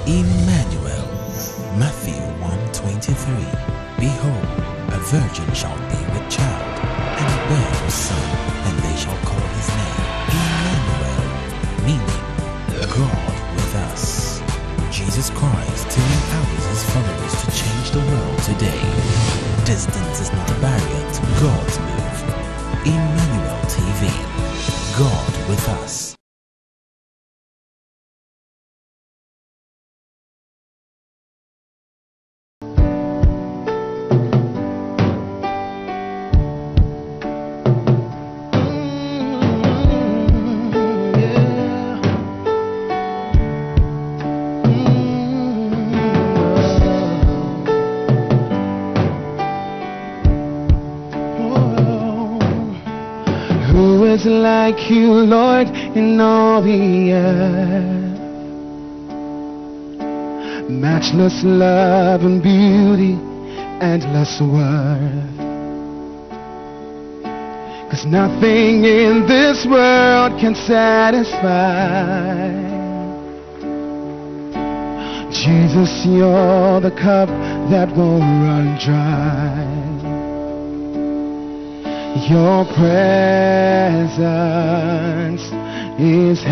Emmanuel. Matthew 1:23. Behold, a virgin shall be with child, and bear a son, and they shall call his name Emmanuel, meaning God with us. Jesus Christ still empowers his followers to change the world today. Distance is not a barrier to God's move. Emmanuel TV. God with us. Who is like you, Lord, in all the earth? Matchless love and beauty, endless worth. 'Cause nothing in this world can satisfy. Jesus, you're the cup that won't run dry. Your presence is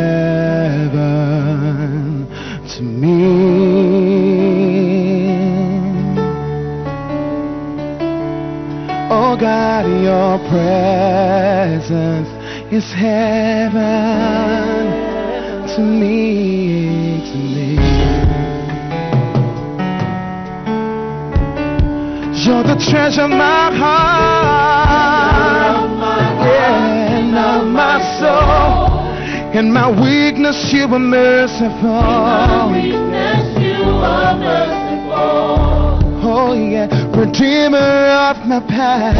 heaven to me. Oh God, your presence is heaven to me, to me. You're the treasure of my heart, and of my soul. In my weakness, you were merciful. Oh yeah, Redeemer of my past,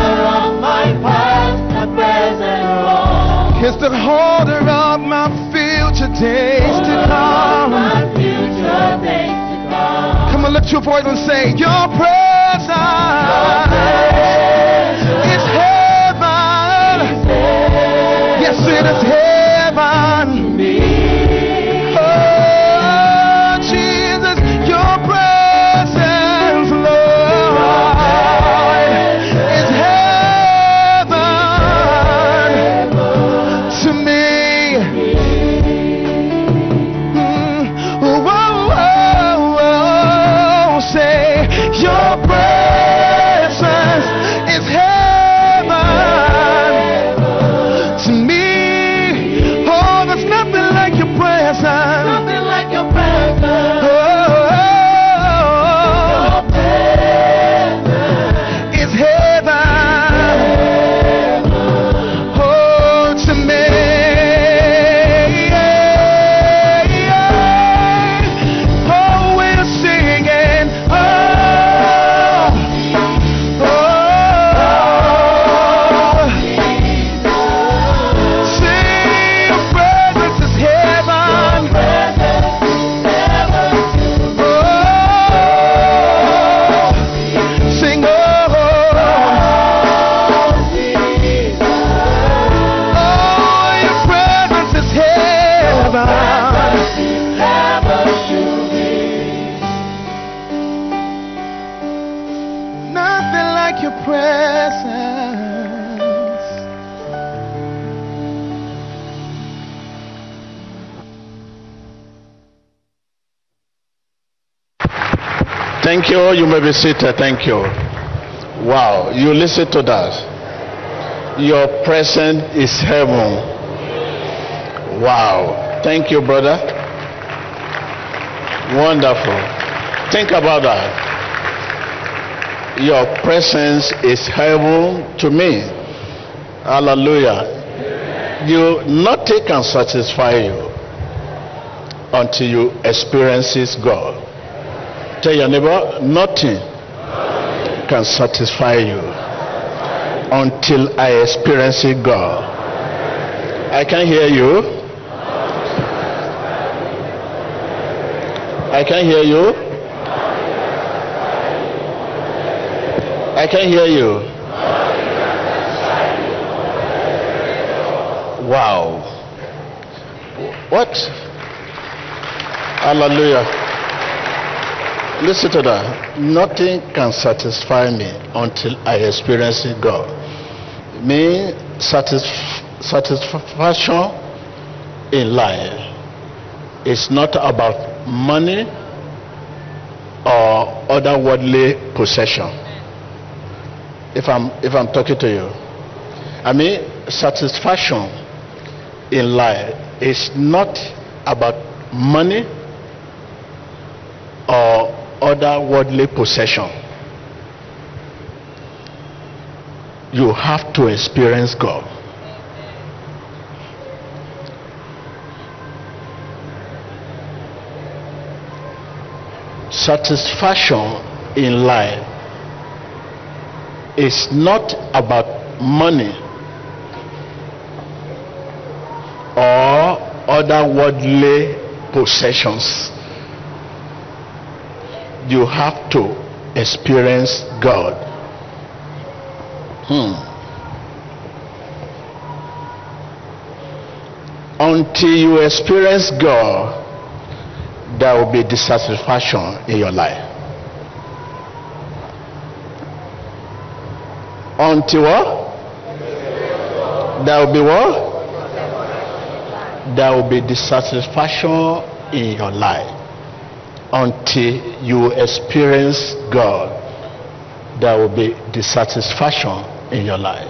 is the holder of my future days to come. Come on, lift your voice and say, your presence is heaven. Yes, it is heaven. Oh, Jesus, your presence, Lord, is heaven to me. Say, your presence is heaven to me. Oh, there's nothing like your presence. Nothing like your presence. Oh, your presence is heaven. Oh, to me. Oh, we're singing. Nothing like your presence. Thank you. You may be seated. Thank you. Wow, you listen to that. Your presence is heaven. Wow. Thank you, brother. Wonderful. Think about that. Your presence is heaven to me. Hallelujah. Nothing can satisfy you until you experience God. Tell your neighbor, nothing can satisfy you until I experience God. I can hear you. I can hear you. I can hear you. Wow. What? Hallelujah. Listen to that. Nothing can satisfy me until I experience God. Me, satisfaction in life is not about money or other worldly possession. If I'm talking to you, I mean, satisfaction in life is not about money or other worldly possession. You have to experience God. Satisfaction in life is not about money or other worldly possessions. You have to experience God. Until you experience God, there will be dissatisfaction in your life. Until what? There will be what? There will be dissatisfaction in your life. Until you experience God, there will be dissatisfaction in your life.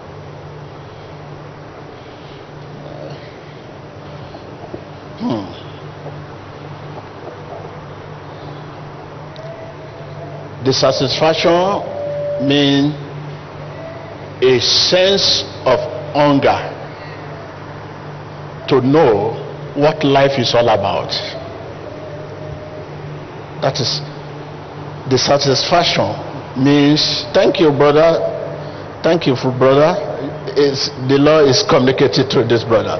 Dissatisfaction means a sense of hunger to know what life is all about. That is, dissatisfaction means, thank you, brother. Thank you, brother. The Lord is communicated to this brother.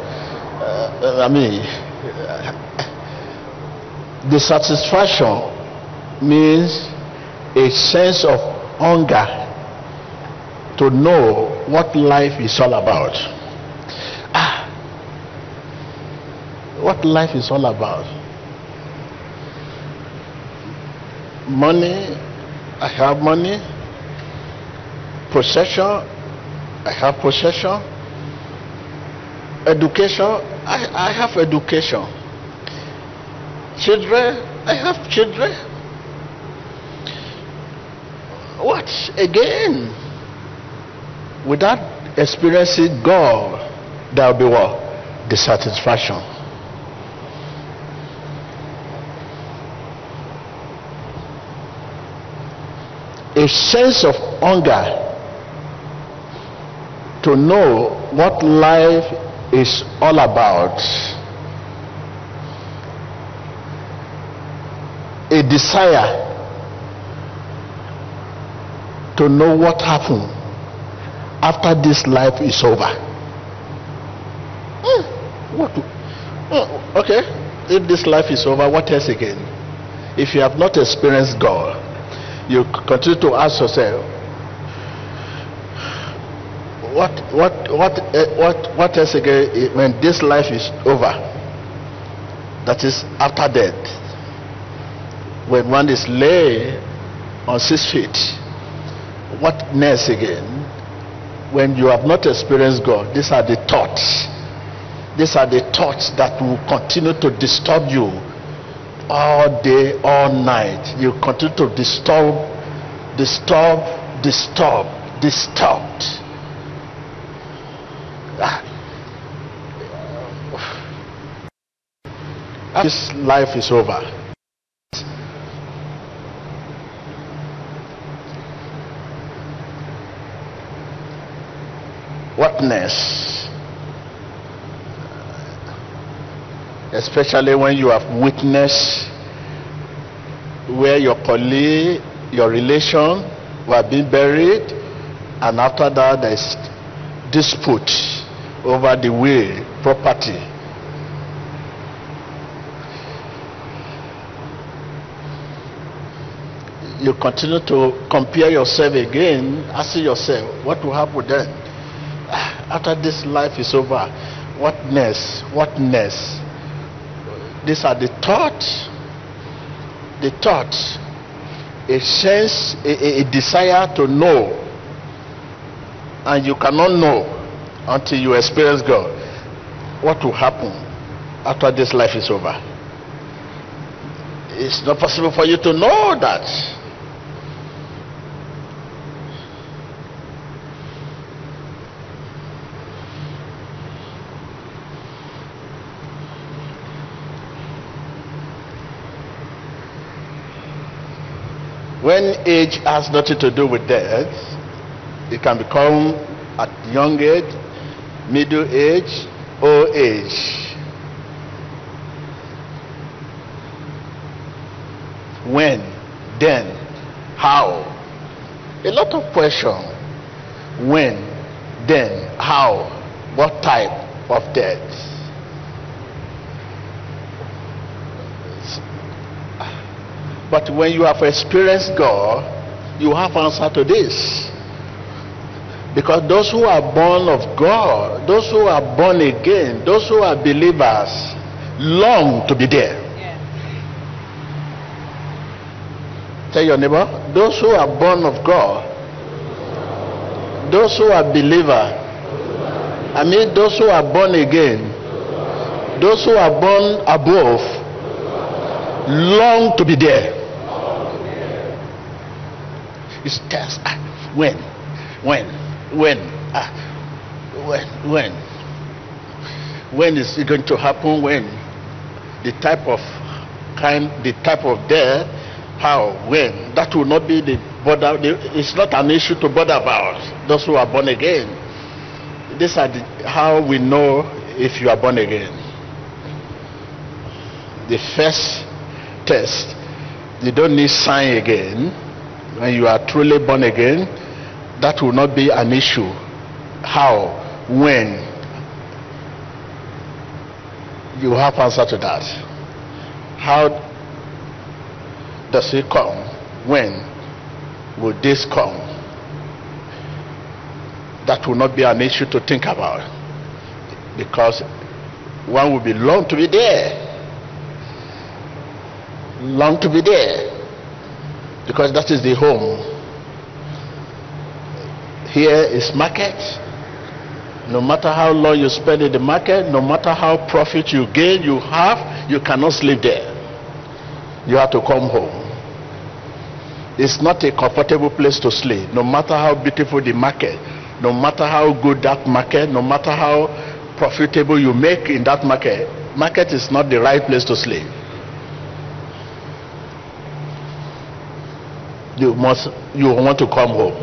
Dissatisfaction means a sense of hunger to know what life is all about. What life is all about. Money, I have money. Possession, I have possession. Education, I have education. Children, I have children. What again? Without experiencing God, there will be what? Dissatisfaction. A sense of hunger to know what life is all about. A desire to know what happened after this life is over. Okay, if this life is over, what else again? If you have not experienced God, you continue to ask yourself, what else again when this life is over? That is after death. When one is laid on 6 feet, what next again? When you have not experienced God, these are the thoughts. These are the thoughts that will continue to disturb you all day, all night. You continue to disturbed. This life is over. What next? Especially when you have witnessed where your colleague, your relation were being buried, and after that there is dispute over the will, property. You continue to compare yourself again, asking yourself, what will happen then? After this life is over, what next? What next? These are the thoughts, a sense, a desire to know, and you cannot know until you experience God. What will happen after this life is over? It's not possible for you to know that. When age has nothing to do with death, it can become at young age, middle age, old age. When, then, how? A lot of questions. When, then, how? What type of death? But when you have experienced God, you have answer to this. Because those who are born of God, those who are born again, those who are believers, long to be there. Yeah. Tell your neighbor, those who are born of God, those who are believers, I mean those who are born again, those who are born above, long to be there. It's just when is it going to happen? When? The type of death, how, when? That will not be the bother. It's not an issue to bother about. Those who are born again, these are how we know if you are born again. The first test, you don't need sign again. When you are truly born again, that will not be an issue. How? When? You have answer to that. How does it come? When will this come? That will not be an issue to think about, because one will be long to be there. Long to be there. Because that is the home. Here is market. No matter how long you spend in the market, no matter how profit you gain, you cannot sleep there. You have to come home. It's not a comfortable place to sleep. No matter how beautiful the market, no matter how good that market, no matter how profitable you make in that market is not the right place to sleep. You want to come home.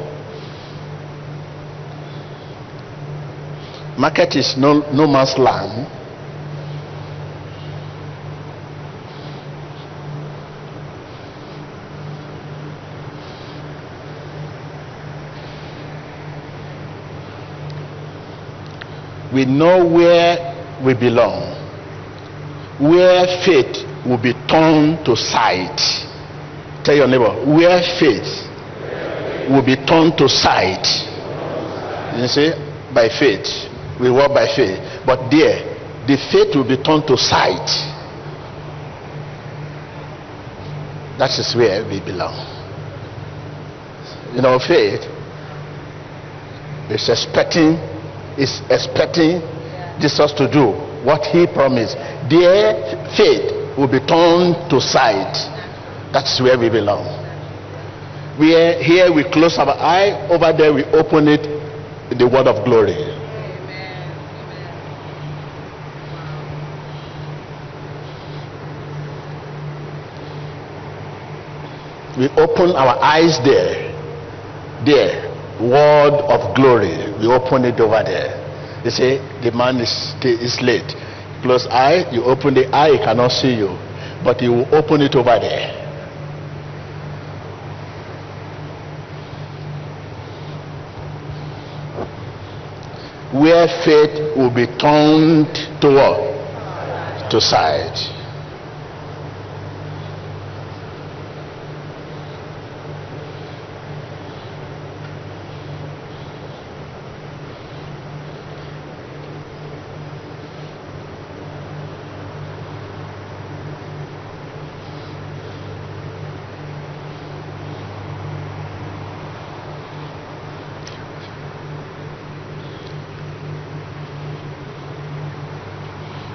Market is no man's land. We know where we belong, where faith will be turned to sight. Tell your neighbor, where faith will be turned to sight. You see, by faith. We walk by faith. But there, the faith will be turned to sight. That is where we belong. You know, faith is expecting Jesus to do what he promised. There, faith will be turned to sight. That's where we belong. Here we close our eye, over there we open it in the word of glory. Amen. We open our eyes there, word of glory. We open it over there. They say the man is late. Close eye, you open the eye, he cannot see you, but you will open it over there. Where faith will be turned to what? To sight.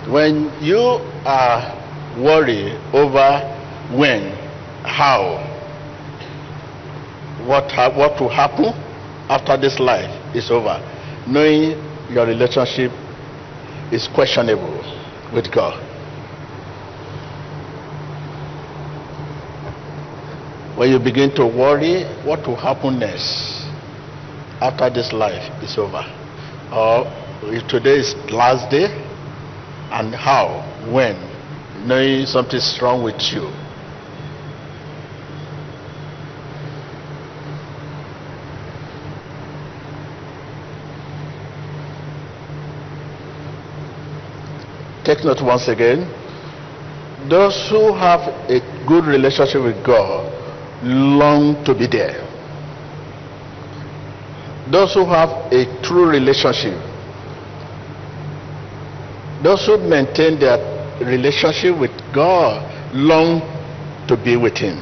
When you are worried over when, how, what will happen after this life is over, knowing your relationship is questionable with God. When you begin to worry what will happen next after this life is over, or if today is last day, and how, when, knowing something's wrong with you. Take note once again, those who have a good relationship with God long to be there. Those who have a true relationship, those who maintain their relationship with God long to be with Him.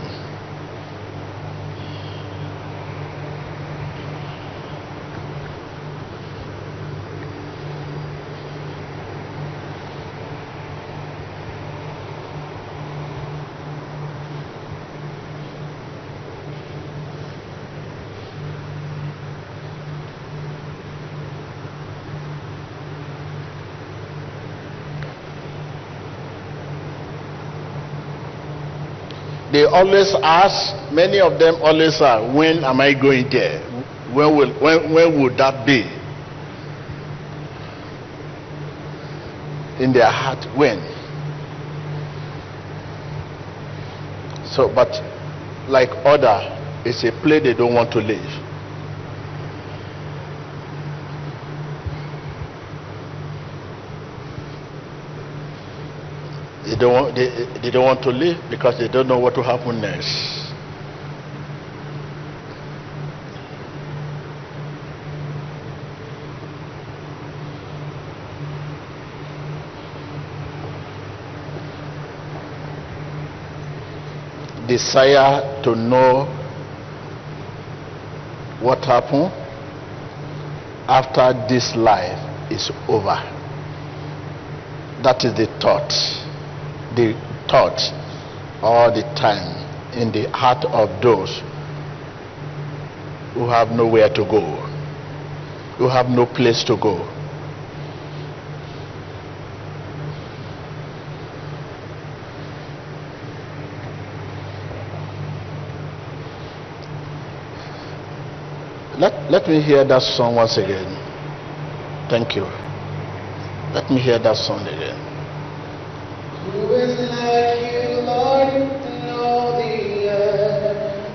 They always ask, many of them always are, when am I going there? When would that be? In their heart, when? So, but like other, it's a place they don't want to live. They don't want to live because they don't know what will happen next. Desire to know what happened after this life is over. That is the thought all the time in the heart of those who have nowhere to go, who have no place to go. Let me hear that song once again. Thank you. Let me hear that song again. Who is like you, Lord, in all the earth?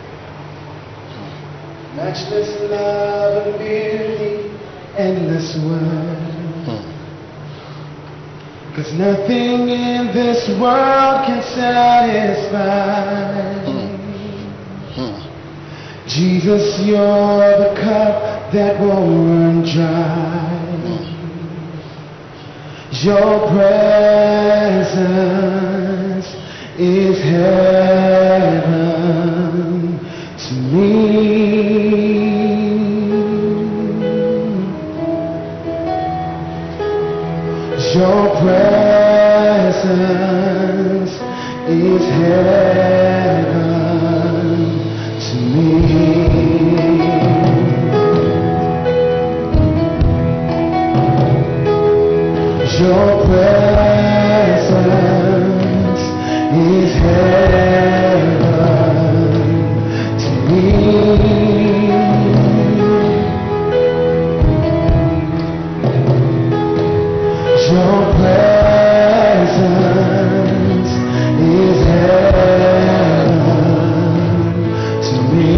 Matchless love and beauty, endless worth. 'Cause nothing in this world can satisfy. Jesus, you're the cup that won't run dry. Your presence is heaven to me. Your presence is heaven to me. Your presence is heaven to me. Your presence is heaven to me.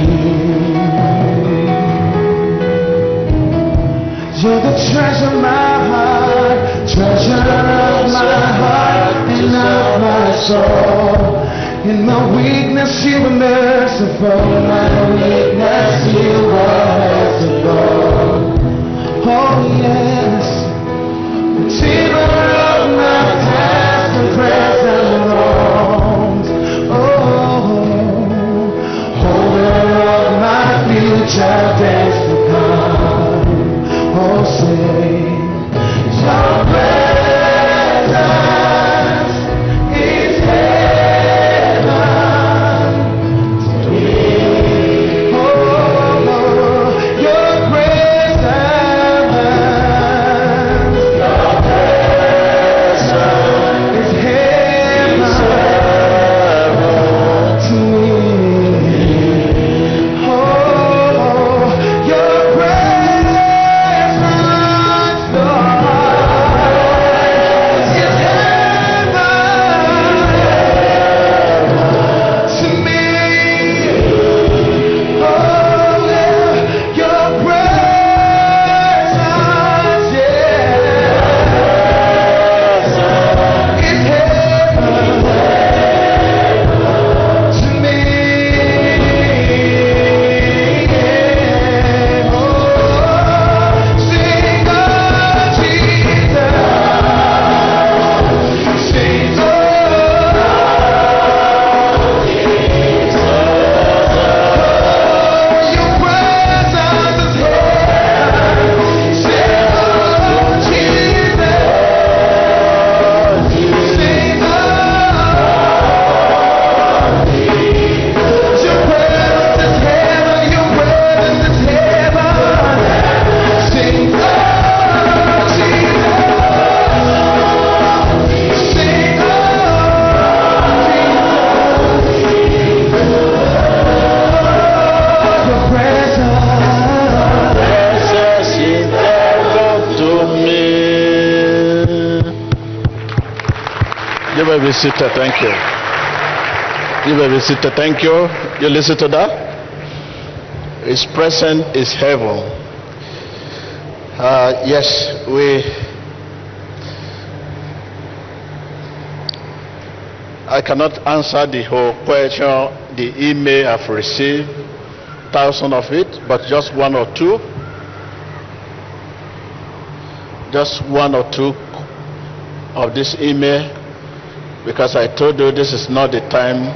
You're the treasure of my heart, treasure of my heart and of my soul. In my weakness you were merciful, in my weakness you were merciful. Oh yes, Redeemer of my past and present wrongs. Oh, holder of my future days to come. Oh, say your presence You may be seated. Thank you. You may be seated. Thank you. You listen to that? His presence is heaven. Yes, I cannot answer the whole question. The email I've received, thousands of it, but just one or two. Just one or two of this email, because I told you this is not the time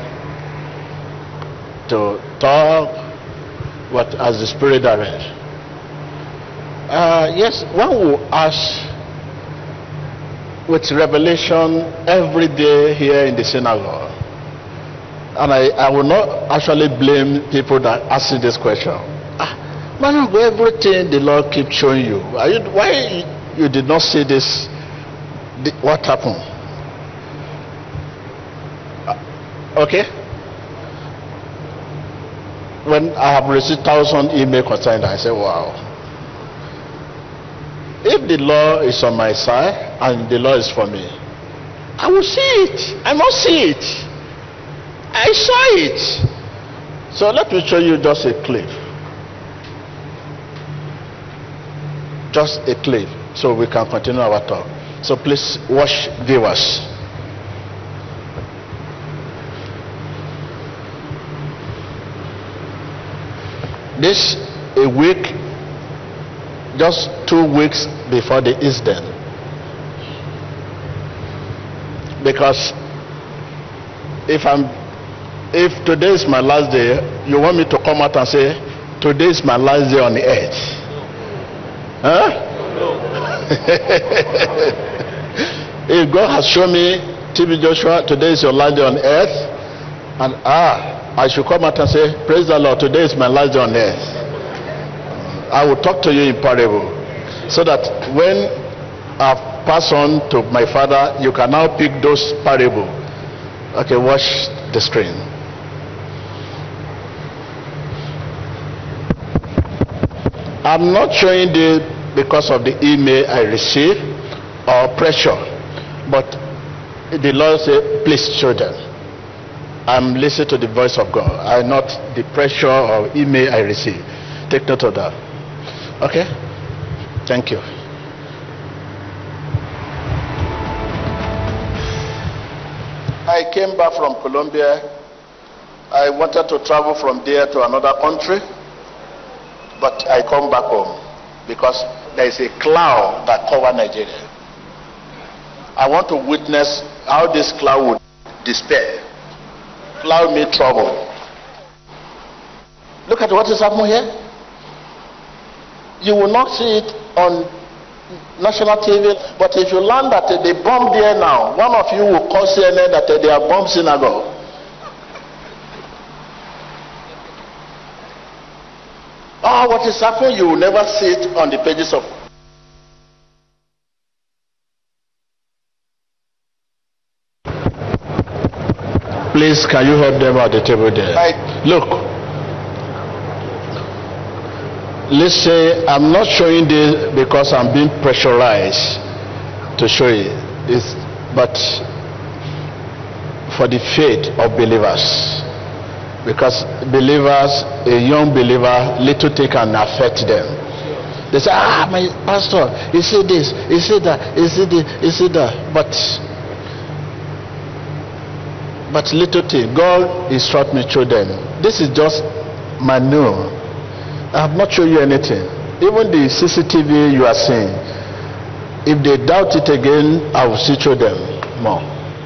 to talk, but as the Spirit directs. Yes, one will ask with revelation every day here in the synagogue. And I will not actually blame people that ask this question. Man of God, everything the Lord keeps showing you. Why you did not see this? What happened? Okay? When I have received 1,000 emails concerning that, I say, wow. If the law is on my side and the law is for me, I will see it. I must see it. I saw it. So let me show you just a clip. Just a clip, so we can continue our talk. So please watch, viewers. This a week, just 2 weeks before the incident. Because if today is my last day, you want me to come out and say, today is my last day on the earth? Huh? If God has shown me, TB Joshua, today is your last day on earth, and I should come out and say, praise the Lord, today is my last day on earth. I will talk to you in parable, so that when I pass on to my Father, you can now pick those parables. Okay, watch the screen. I'm not showing this because of the email I received or pressure, but the Lord said, please show them. I'm listening to the voice of God. I'm not the pressure or email I received. Take note of that. Okay? Thank you. I came back from Colombia. I wanted to travel from there to another country, but I come back home because there is a cloud that covers Nigeria. I want to witness how this cloud would despair. Cloud means trouble. Look at what is happening here. You will not see it on national TV, but if you learn that they bomb there now, one of you will call CNN that they are bomb synagogue. What is happening, you will never see it on the pages of. Please, can you help them at the table there? Look, listen, I'm not showing this because I'm being pressurized to show it, but for the faith of believers. Because believers, a young believer, little thing can affect them. They say, my pastor, you see this, you see that, you see this, you see that. But little thing, God instruct me through them. This is just manure. I have not shown you anything. Even the CCTV you are seeing, if they doubt it again, I will see through them more.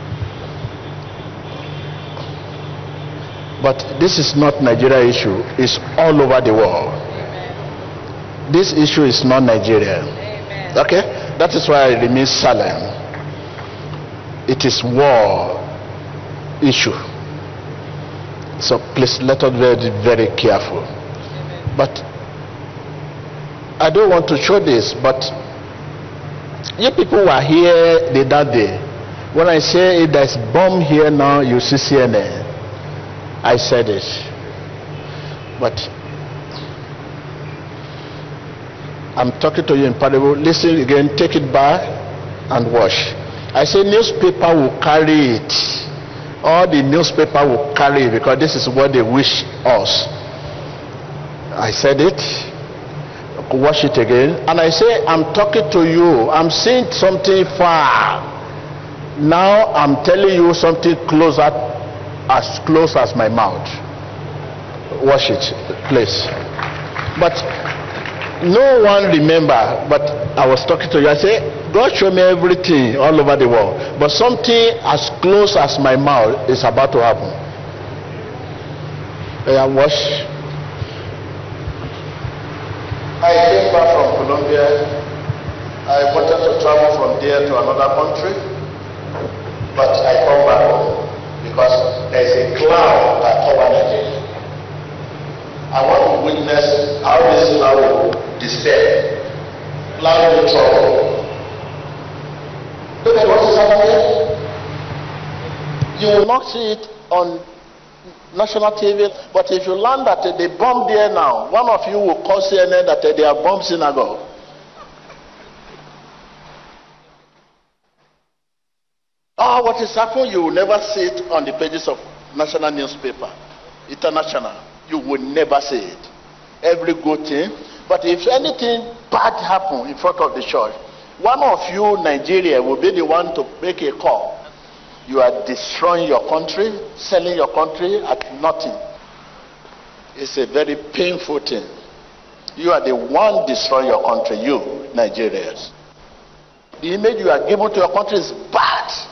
But this is not Nigeria issue. It's all over the world. Amen. This issue is not Nigeria. Amen. Okay? That is why I remain silent. It is war issue. So please let us be very, very careful. Amen. But I don't want to show this, but you people who are here that day, when I say there's bomb here now, you see CNN. I said it, but I'm talking to you in parable. Listen again, take it back and watch. I say newspaper will carry it. All the newspaper will carry it because this is what they wish us. I said it. Watch it again. And I say, I'm talking to you. I'm seeing something far. Now I'm telling you something closer, as close as my mouth. Watch it, please. But no one remember, but I was talking to you. I say, God showed me everything all over the world. But something as close as my mouth is about to happen. Yeah, watch. I came back from Colombia. I wanted to travel from there to another country. But I come back home because there is a cloud that covers Nigeria. I want to witness how this cloud will despair. Cloud will trouble. Look at what is happening. You will not see it on national TV, but if you learn that they bomb there now, one of you will call CNN that they have bombed synagogue. Oh, what is happening? You will never see it on the pages of national newspaper, international. You will never see it. Every good thing. But if anything bad happens in front of the church, one of you, Nigeria, will be the one to make a call. You are destroying your country, selling your country at nothing. It's a very painful thing. You are the one destroying your country, you, Nigerians. The image you are giving to your country is bad.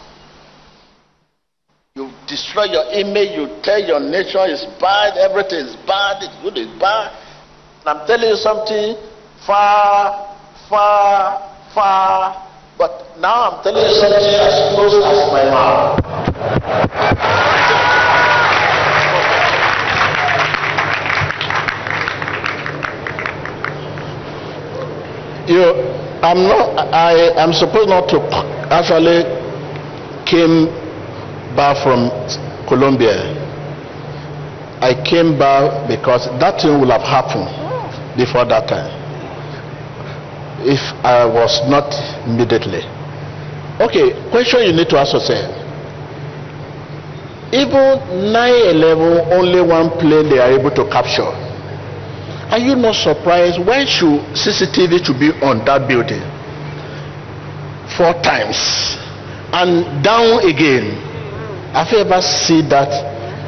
You destroy your image, you tell your nation it's bad, everything is bad, it's good, it's bad. And I'm telling you something far, far, far. But now I'm telling you something as close as my mouth. I'm supposed not to actually came back from Colombia. I came back because that thing would have happened before that time if I was not immediately. Okay, question you need to ask yourself. Even 9/11, only one plane they are able to capture. Are you not surprised? Why should CCTV to be on that building 4 times and down again? Have you ever seen that?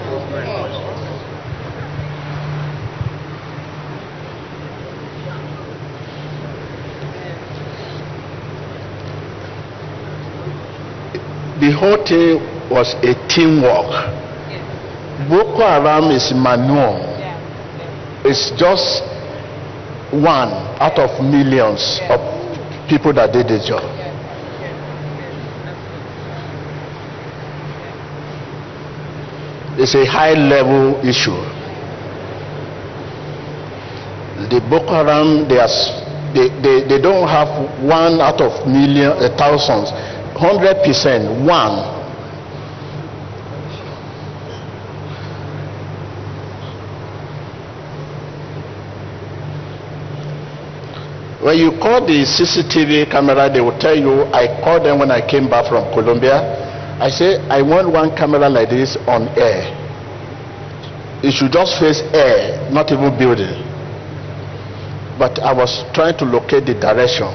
The whole thing was a teamwork. Boko Haram is manual. It's just one out of millions of people that did the job. It's a high level issue. The Boko Haram, they don't have one out of millions, thousands. 100%, one. When you call the CCTV camera, they will tell you, I called them when I came back from Colombia. I say, I want one camera like this on air. It should just face air, not even building. But I was trying to locate the direction.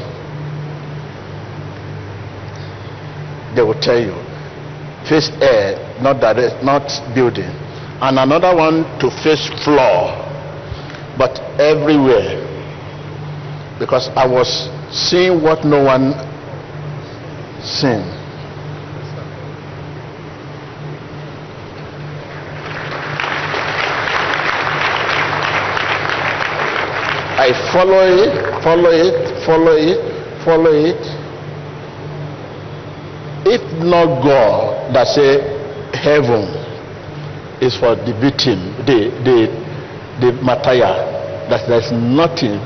They will tell you, face air, not direct, not building, and another one to face floor, but everywhere, because I was seeing what no one seen. I follow it, follow it, follow it, follow it. If not God that say heaven is for the victim, the Messiah, that there's nothing.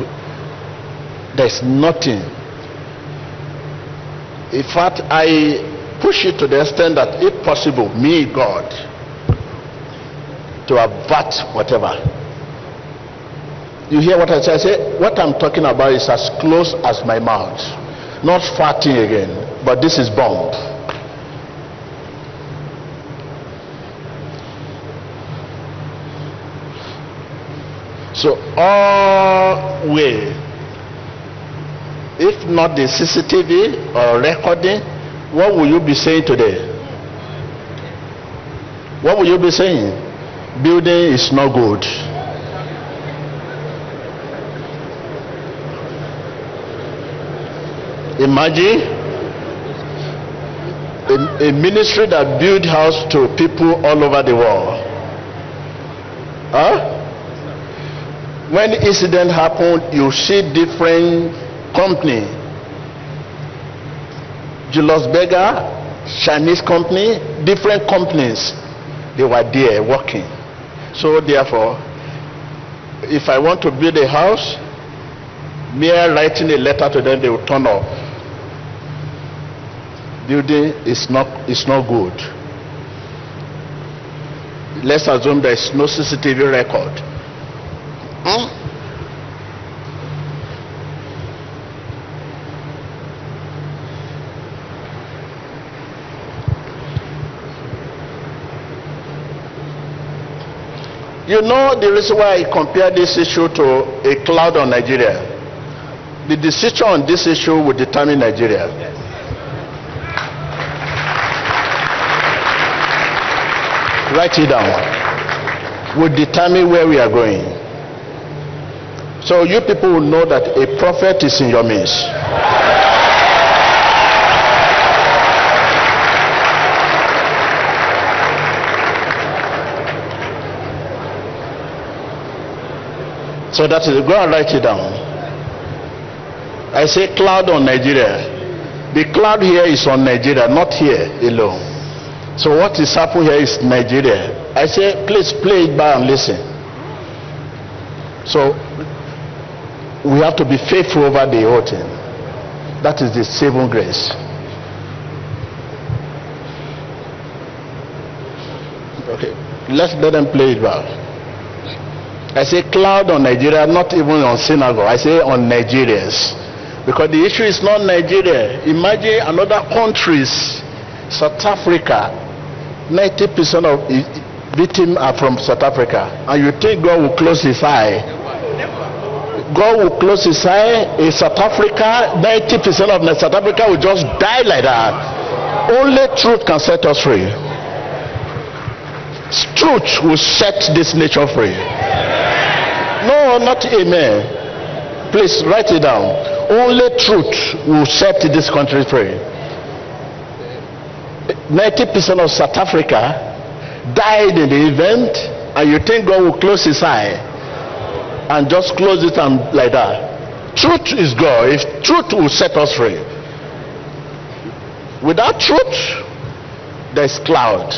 In fact, I push it to the extent that if possible, me, God, to avert whatever. You hear what I say? I say, what I'm talking about is as close as my mouth. Not farting again, but this is bomb. So all way, if not the CCTV or recording, what will you be saying today? What will you be saying? Building is not good. Imagine a ministry that build house to people all over the world. Huh? When incident happen, you see different company. Julius Berger, Chinese company, different companies, they were there working. So therefore, if I want to build a house, mere writing a letter to them, they will turn off. Building is not good. Let's assume there is no CCTV record. You know the reason why I compare this issue to a cloud on Nigeria? The decision on this issue will determine Nigeria. Write it down. Will determine where we are going. So you people will know that a prophet is in your midst. So that is, go and write it down. I say cloud on Nigeria. The cloud here is on Nigeria, not here alone. So what is happening here is Nigeria. I say, please play it back and listen. So we have to be faithful over the whole thing. That is the saving grace. Okay, let them play it back. I say cloud on Nigeria, not even on synagogue. I say on Nigerians. Because the issue is not Nigeria. Imagine another countries, South Africa, 90% of victims are from South Africa. And you think God will close his eye? God will close his eye in South Africa. 90% of South Africa will just die like that. Only truth can set us free. Truth will set this nation free. No, not amen. Please write it down. Only truth will set this country free. 90% of South Africa died in the event, and you think God will close his eye and just close it and like that. Truth is God. If truth will set us free. Without truth, there is cloud.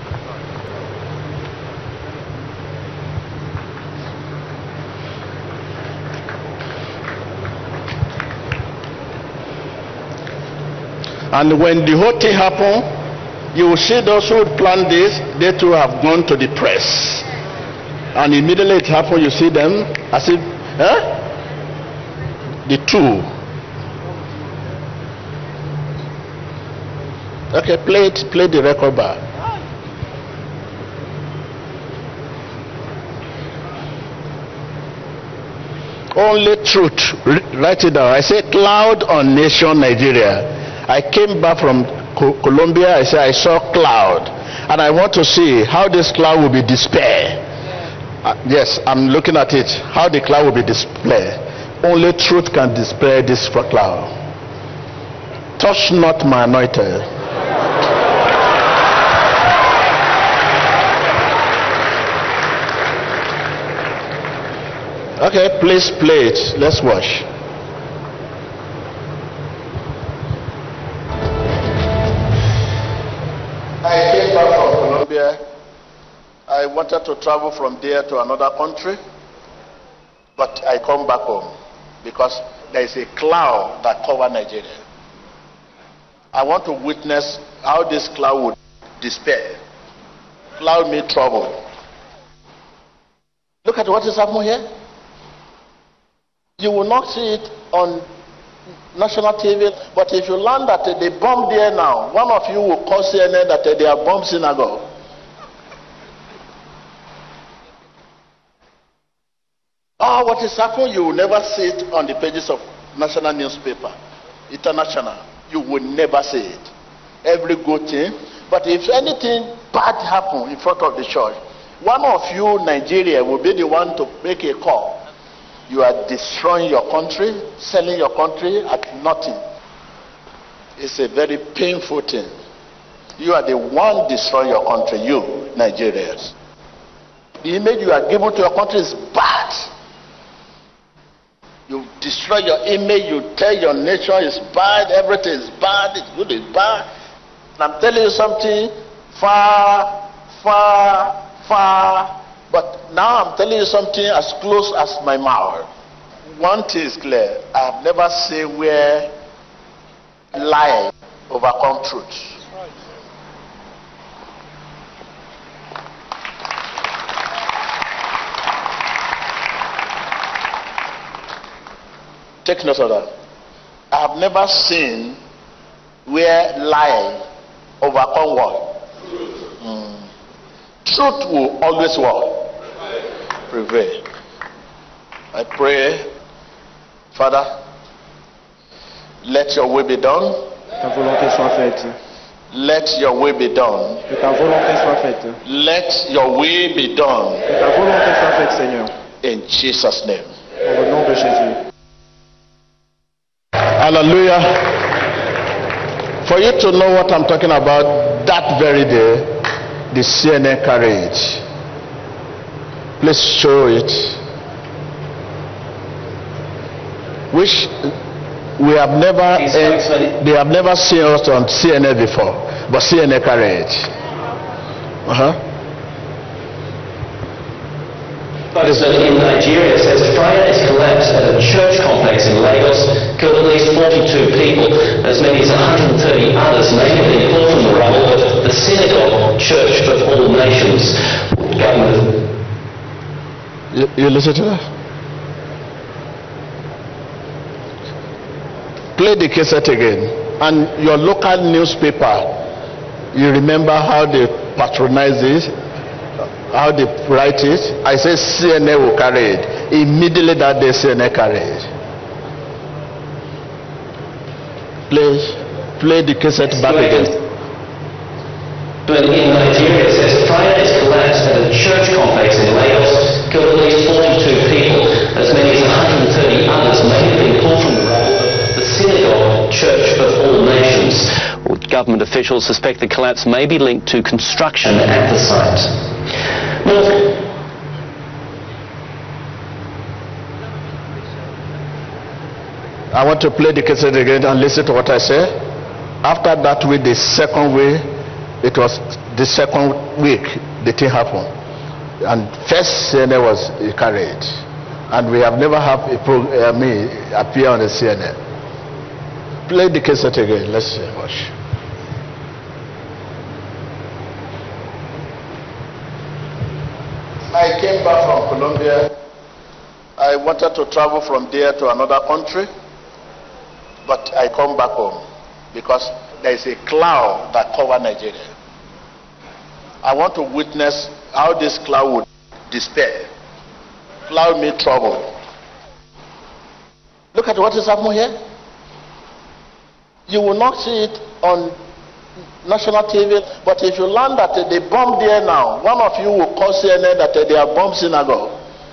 And when the whole thing happened, you will see those who would plan this, they too have gone to the press. And immediately it happened, you see them as if, the two. Okay, play the record back. Only truth. Write it down. I say cloud on nation Nigeria. I came back from Colombia. I said I saw cloud, and I want to see how this cloud will be dispelled. Yes, I'm looking at it. How the cloud will be dispelled. Only truth can dispel this cloud. Touch not my anointed. Okay, please play it. Let's watch. I came back from Colombia. I wanted to travel from there to another country, but I come back home because there is a cloud that covers Nigeria. I want to witness how this cloud would disappear. Cloud means trouble. Look at what is happening here. You will not see it on national TV, but if you learn that they bomb there now, one of you will call CNN that they are bomb synagogue. Oh, what is happening, you will never see it on the pages of national newspaper, international. You will never see it. Every good thing. But if anything bad happen in front of the church, one of you, Nigeria, will be the one to make a call. You are destroying your country, selling your country at nothing. It's a very painful thing. You are the one destroying your country, you, Nigerians. The image you are given to your country is bad. You destroy your image, you tell your nation is bad, everything is bad, it's good, it's bad. And I'm telling you something far, far, far. But now I'm telling you something as close as my mouth. One thing is clear. I've never seen where lie overcome truth. Take note of that. I have never seen where lie overcome what? Truth will always what? Prevail. I pray, Father, let your will be done. Ta volonté soit faite. Let your will be done. Que ta volonté soit faite. Let your will be done. Que ta volonté soit faite, Seigneur. In Jesus' name. Au nom de Jésus. Hallelujah. For you to know what I'm talking about, that very day, the CNN carried. Please show it. Which we have never, they have never seen us on CNN before, but CNN carried. Pakistan in Nigeria says fire has collapsed at a church complex in Lagos, killed at least 42 people. As many as 130 others may have been pulled from the rubble, but the synagogue, Church of All Nations, government... You listen to that? Play the cassette again. And your local newspaper, you remember how they patronize this? How they write it? I say CNN will carry it. Immediately that day CNN carry it. Play the cassette back again. But in Nigeria, it says fire has collapsed at a church complex in Lagos, killed at least 42 people. As many as 130 others may have been pulled from the rubble. The synagogue, Church of All Nations. Government officials suspect the collapse may be linked to construction at the site. I want to play the cassette again and listen to what I say. After that week, the second week, it was the second week the thing happened. And first CNN was carried. And we have never had me appear on the CNN. Play the cassette again. Let's see. Watch. I came back from Colombia. I wanted to travel from there to another country, but I come back home because there is a cloud that covers Nigeria. I want to witness how this cloud would despair. Cloud means trouble. Look at what is happening here. You will not see it on national TV, but if you learn that they bomb there now, one of you will call CNN that they are bomb synagogue.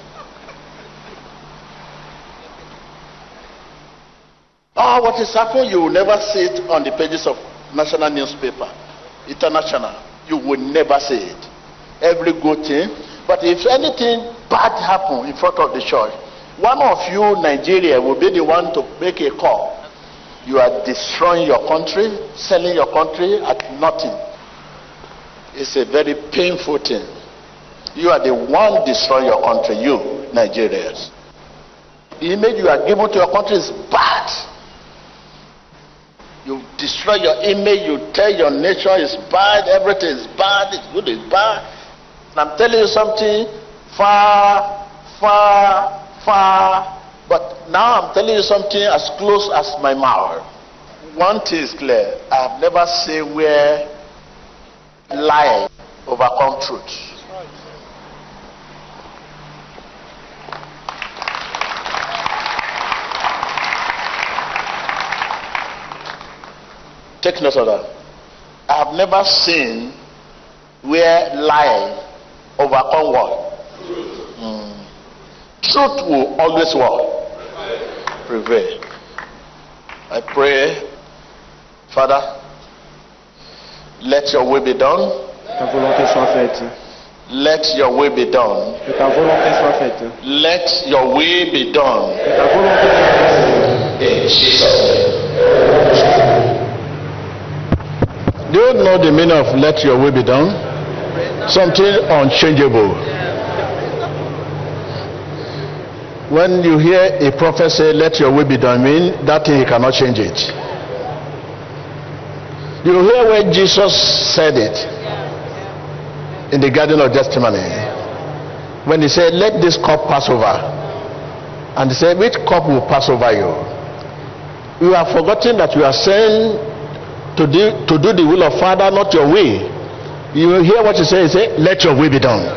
Oh, what is happening, you will never see it on the pages of national newspaper, international. You will never see it. Every good thing. But if anything bad happen in front of the church, one of you, Nigeria, will be the one to make a call. You are destroying your country, selling your country at nothing. It's a very painful thing. You are the one destroying your country, you, Nigerians. The image you are given to your country is bad. You destroy your image, you tell your nation is bad, everything is bad, it's good, it's bad. And I'm telling you something far, far, far. But now I'm telling you something as close as my mouth. One thing is clear. I have never seen where lie overcome truth. Take note of that. I have never seen where lie overcome what? Truth will always what? Prevail. I pray, Father, let your will be done. Ta volonté soit faite. Let your will be done. Que ta volonté soit faite. Let your will be done. Que ta volonté soit faite. In Jesus' name. Do you know the meaning of let your will be done? Something unchangeable. When you hear a prophet say let your will be done, mean that thing he cannot change it. You hear when Jesus said it in the Garden of Gethsemane, when he said let this cup pass over, and he said which cup will pass over you? You have forgotten that you are saying to do the will of Father, not your way. You hear what you say, let your will be done.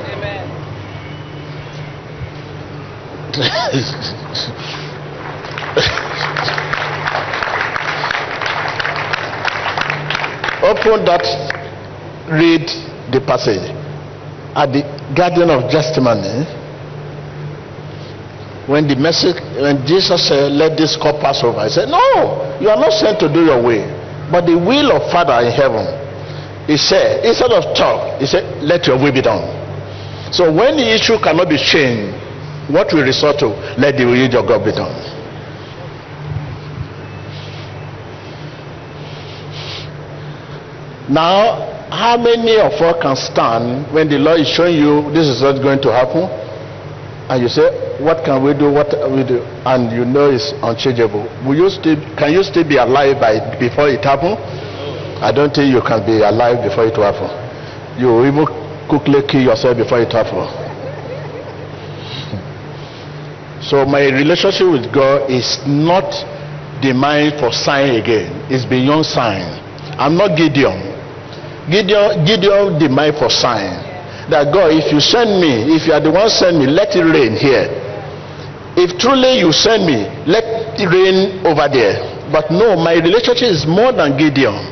Open that, read the passage at the Garden of Gethsemane. When Jesus said, let this cup pass over, he said, no, you are not sent to do your way, but the will of Father in heaven. He said, instead of talk, he said, let your will be done. So when the issue cannot be changed, what we resort to, let the will of God be done. Now, how many of us can stand when the Lord is showing you this is not going to happen, and you say, what can we do, what we do, and you know it's unchangeable? Can you still be alive before it happens? I don't think you can be alive before it happens. You will even quickly kill yourself before it happens. So my relationship with God is not demand for sign again. It's beyond sign. I'm not Gideon. Gideon demand for sign. That God, if you send me, if you are the one send me, let it rain here. If truly you send me, let it rain over there. But no, my relationship is more than Gideon.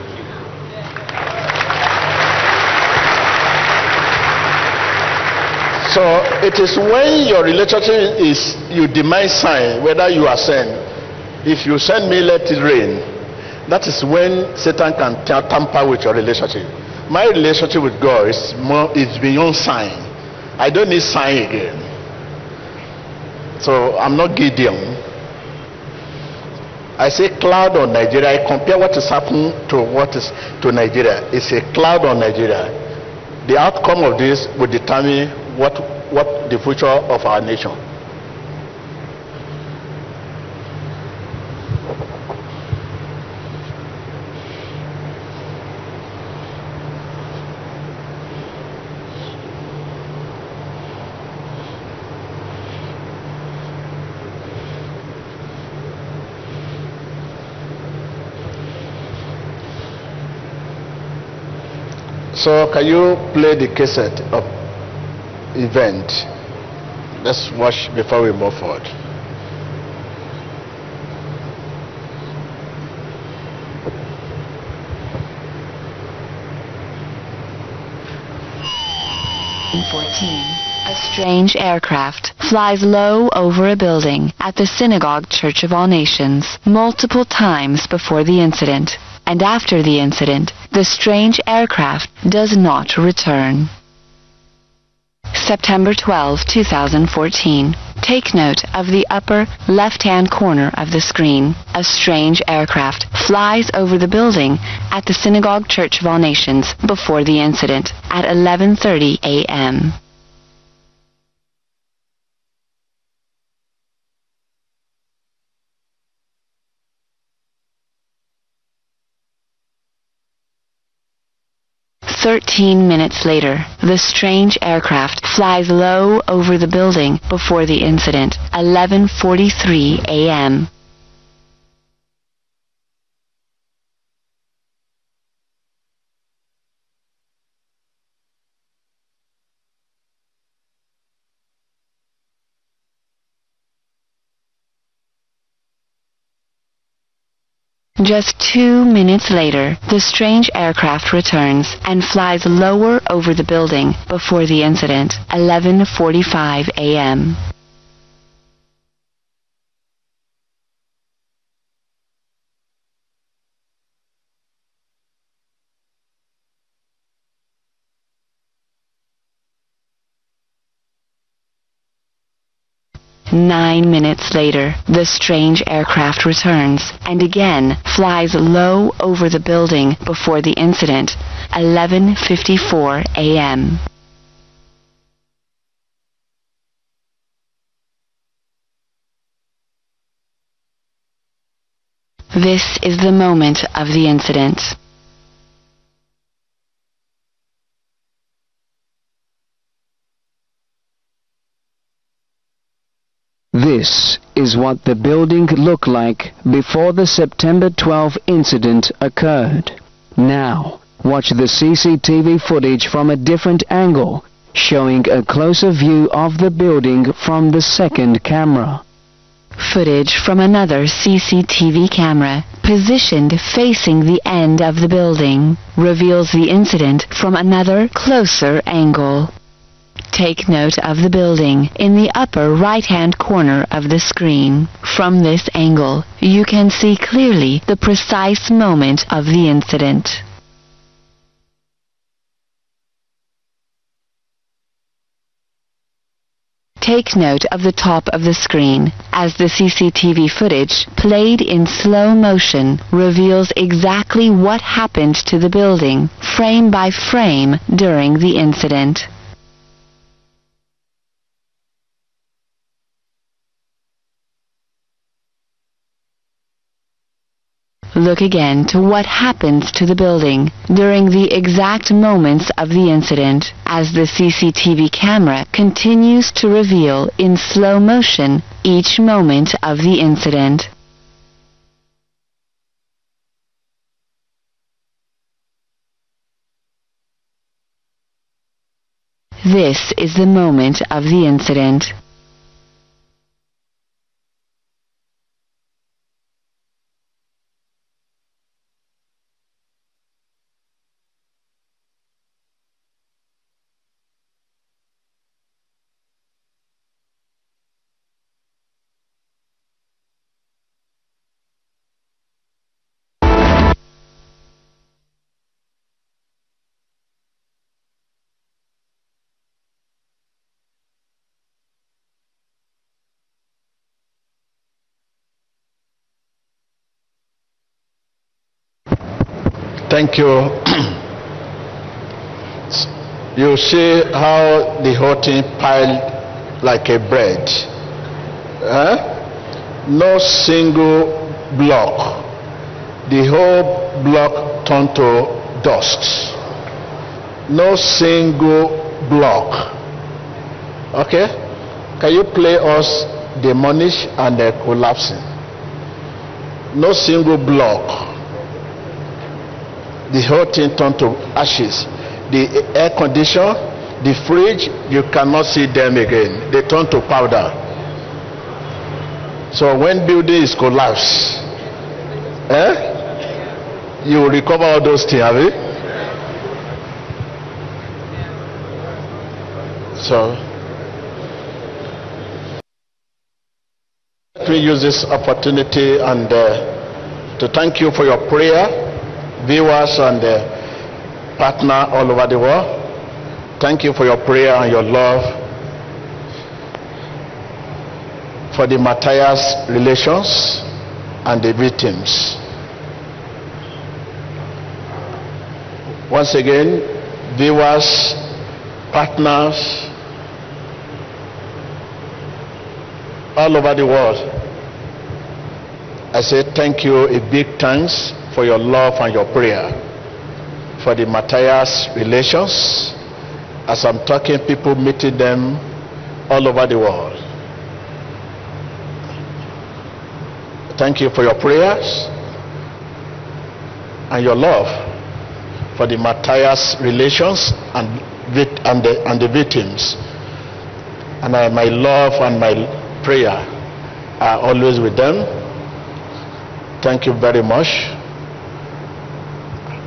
So it is when your relationship is you demand sign whether you are sent. If you send me, let it rain. That is when Satan can tamper with your relationship. My relationship with God is beyond sign. I don't need sign again. So I'm not Gideon. I say cloud on Nigeria. I compare what is happening to what is to Nigeria. It's a cloud on Nigeria. The outcome of this will determine what the future of our nation. So can you play the cassette of event? Let's watch before we move forward. In 14, a strange aircraft flies low over a building at the Synagogue Church of All Nations multiple times before the incident. And after the incident, the strange aircraft does not return. September 12, 2014. Take note of the upper left-hand corner of the screen. A strange aircraft flies over the building at the Synagogue Church of All Nations before the incident at 11:30 a.m. "13 minutes later, the strange aircraft flies low over the building before the incident, 11:43 a.m. Just 2 minutes later, the strange aircraft returns and flies lower over the building before the incident, 11:45 a.m. Nine minutes later, the strange aircraft returns and again flies low over the building before the incident, 11:54 a.m. This is the moment of the incident. This is what the building looked like before the September 12 incident occurred. Now, watch the CCTV footage from a different angle, showing a closer view of the building from the second camera. Footage from another CCTV camera, positioned facing the end of the building, reveals the incident from another, closer angle. Take note of the building in the upper right-hand corner of the screen. From this angle, you can see clearly the precise moment of the incident. Take note of the top of the screen, as the CCTV footage, played in slow motion, reveals exactly what happened to the building, frame by frame, during the incident. Look again to what happens to the building during the exact moments of the incident, as the CCTV camera continues to reveal in slow motion each moment of the incident. This is the moment of the incident. Thank you. You see how the whole thing piled like a bread. No single block. The whole block turned to dust. No single block. Okay? Can you play us demolish and collapsing? No single block. The whole thing turned to ashes. The air conditioner, the fridge, you cannot see them again. They turn to powder. So when building is collapsed, you will recover all those things, have you? So let me use this opportunity and to thank you for your prayer, viewers and partner all over the world. Thank you for your prayer and your love for the Matthias relations and the victims. Once again, viewers, partners all over the world, I say thank you, a big thanks for your love and your prayer for the Matthias relations. As I'm talking, people meeting them all over the world. Thank you for your prayers and your love for the Matthias relations and the victims. And my love and my prayer are always with them. Thank you very much.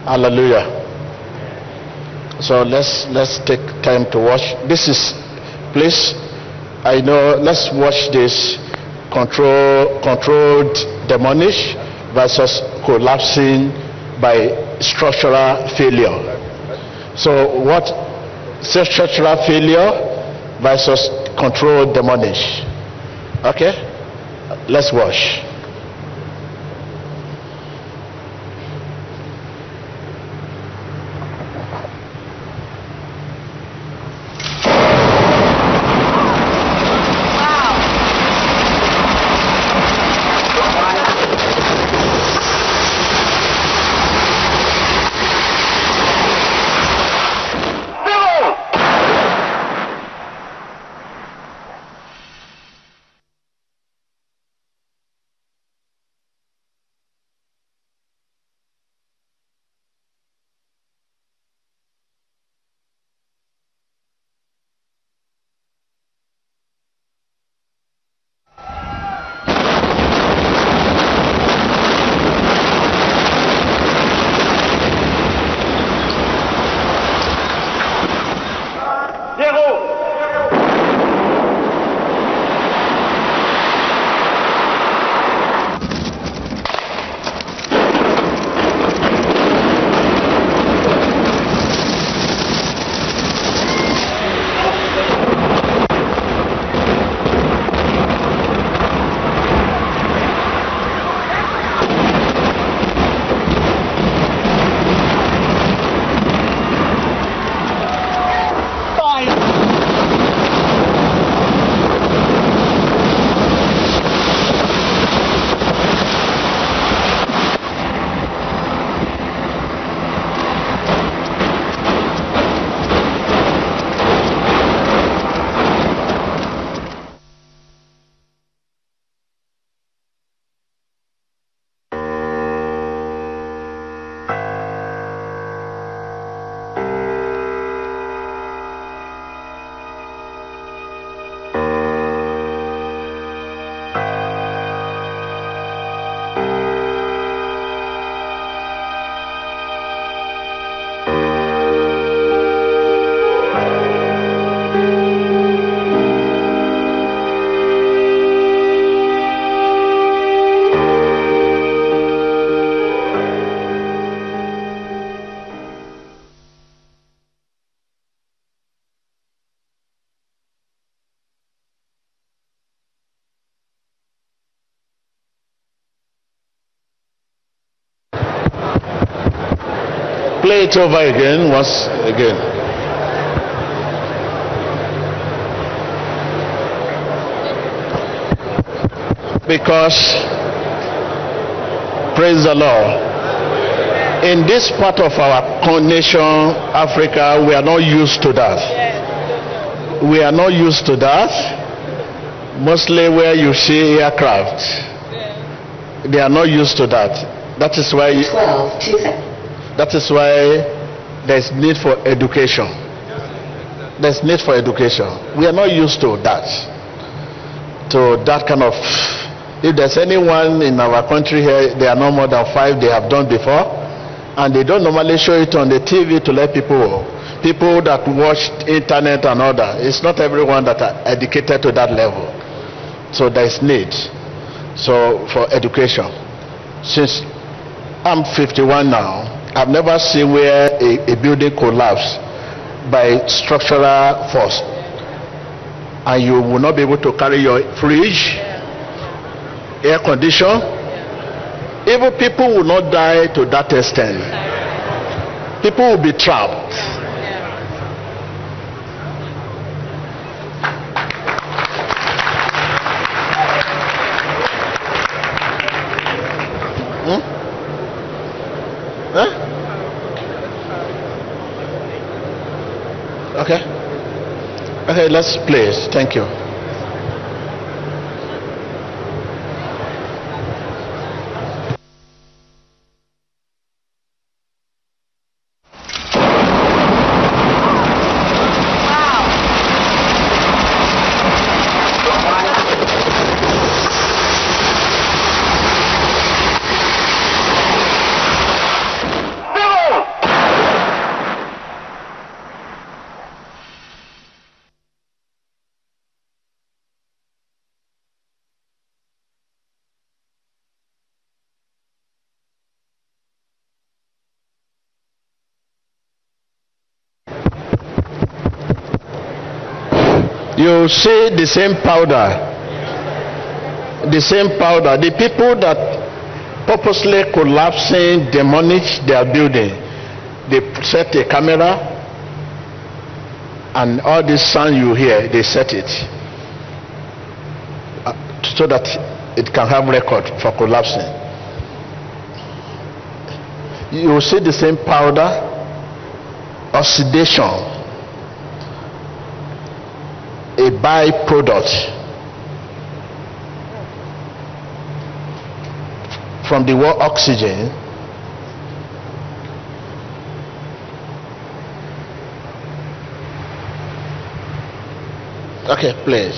Hallelujah. So let's take time to watch. This is, please, I know, let's watch this controlled demolish versus collapsing by structural failure. So what structural failure versus controlled demolish. Okay? Let's watch. Play it over again, once again. Because, praise the Lord, in this part of our nation, Africa, we are not used to that. We are not used to that. Mostly where you see aircraft, they are not used to that. That is why there's need for education. There's need for education. We are not used to that. To that kind of, if there's anyone in our country here, they are no more than 5 they have done before, and they don't normally show it on the TV to let people that watch internet and all that. It's not everyone that are educated to that level. So there's need for education. Since I'm 51 now, I've never seen where a building collapsed by structural force, and you will not be able to carry your fridge, air condition. Even people will not die to that extent. People will be trapped. Huh? Okay, let's play it. Thank you. You see the same powder. The same powder. The people that purposely collapsing, demolish their building, they set a camera, and all this sound you hear, they set it so that it can have record for collapsing. You see the same powder, oxidation, a byproduct from the word oxygen. Okay, please.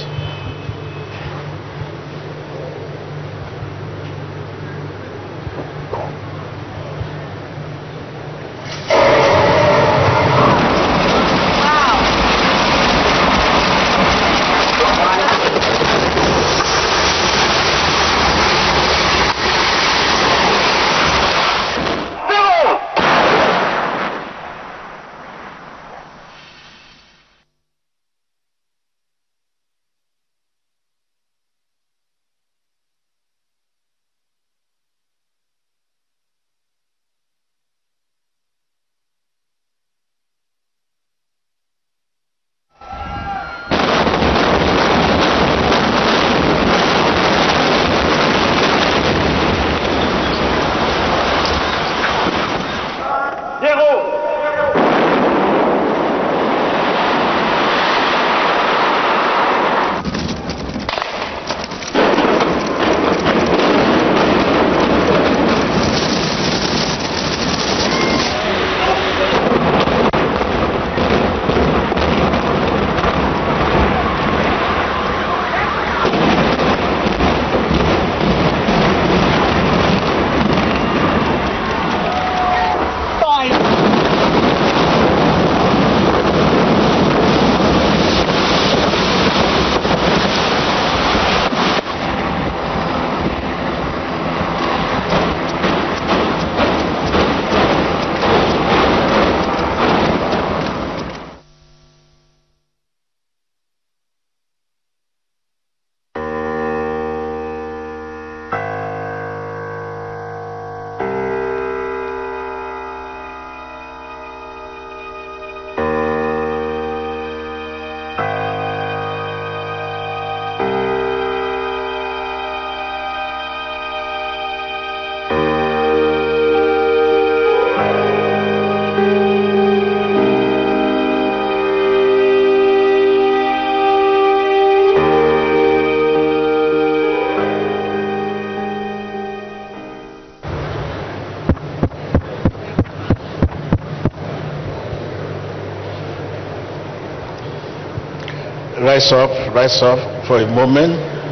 Rise up for a moment.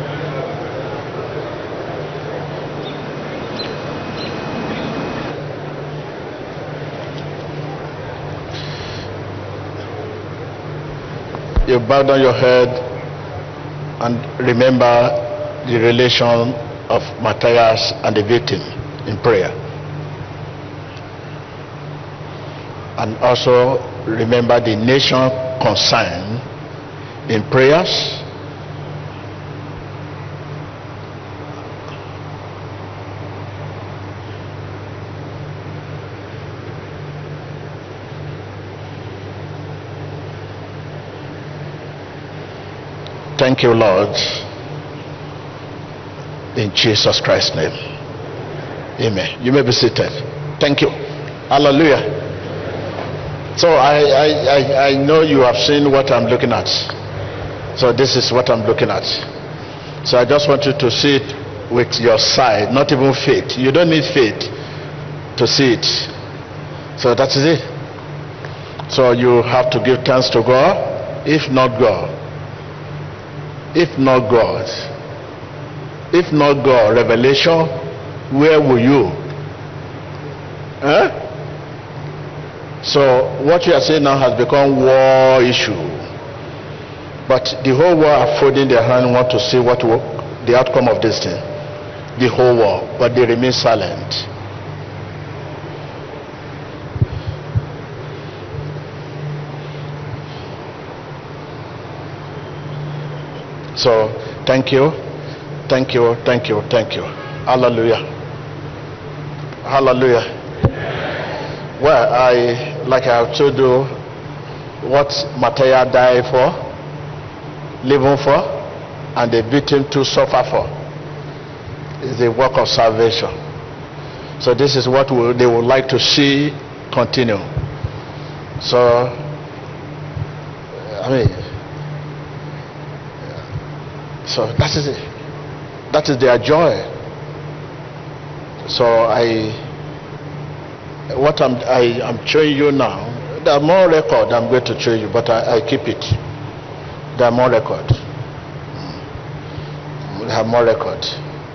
You bow down your head and remember the relation of Matthias and the victim in prayer. And also remember the nation concerned in prayers. Thank you, Lord, in Jesus Christ's name. Amen. You may be seated. Thank you. Hallelujah. So I know you have seen what I'm looking at. So this is what I'm looking at. So I just want you to see it with your sight, not even faith. You don't need faith to see it. So that is it. So you have to give thanks to God. If not God, revelation, where were you? So what you are saying now has become war issue. But the whole world are folding their hand and want to see what the outcome of this thing. The whole world, but they remain silent. So thank you, thank you, thank you, thank you. Hallelujah. Hallelujah. Well, like I have told you, what Matthias died for, living for, and they beat him to suffer for, is the work of salvation. So this is what they would like to see continue. So, I mean, so that is it. That is their joy. So what I'm showing you now, there are more records I'm going to show you, but I keep it. There are more records. We have more records.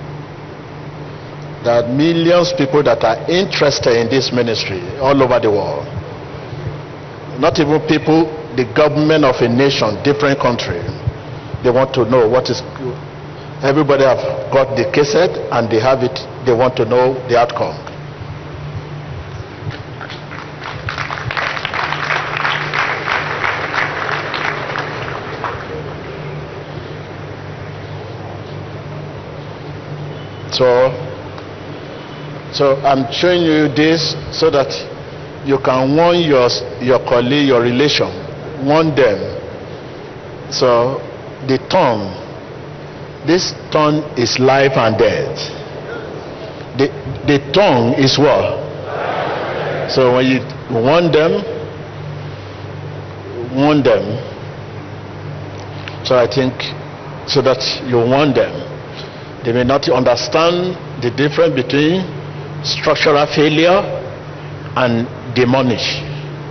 There are millions of people that are interested in this ministry all over the world. Not even people, the government of a nation, different country. They want to know what is. Everybody have got the cassette and they have it. They want to know the outcome. So I'm showing you this so that you can warn your colleague, your relation, warn them. So the tongue, this tongue is life and death. The tongue is what? So when you warn them. So I think so that you warn them. They may not understand the difference between structural failure and demolition.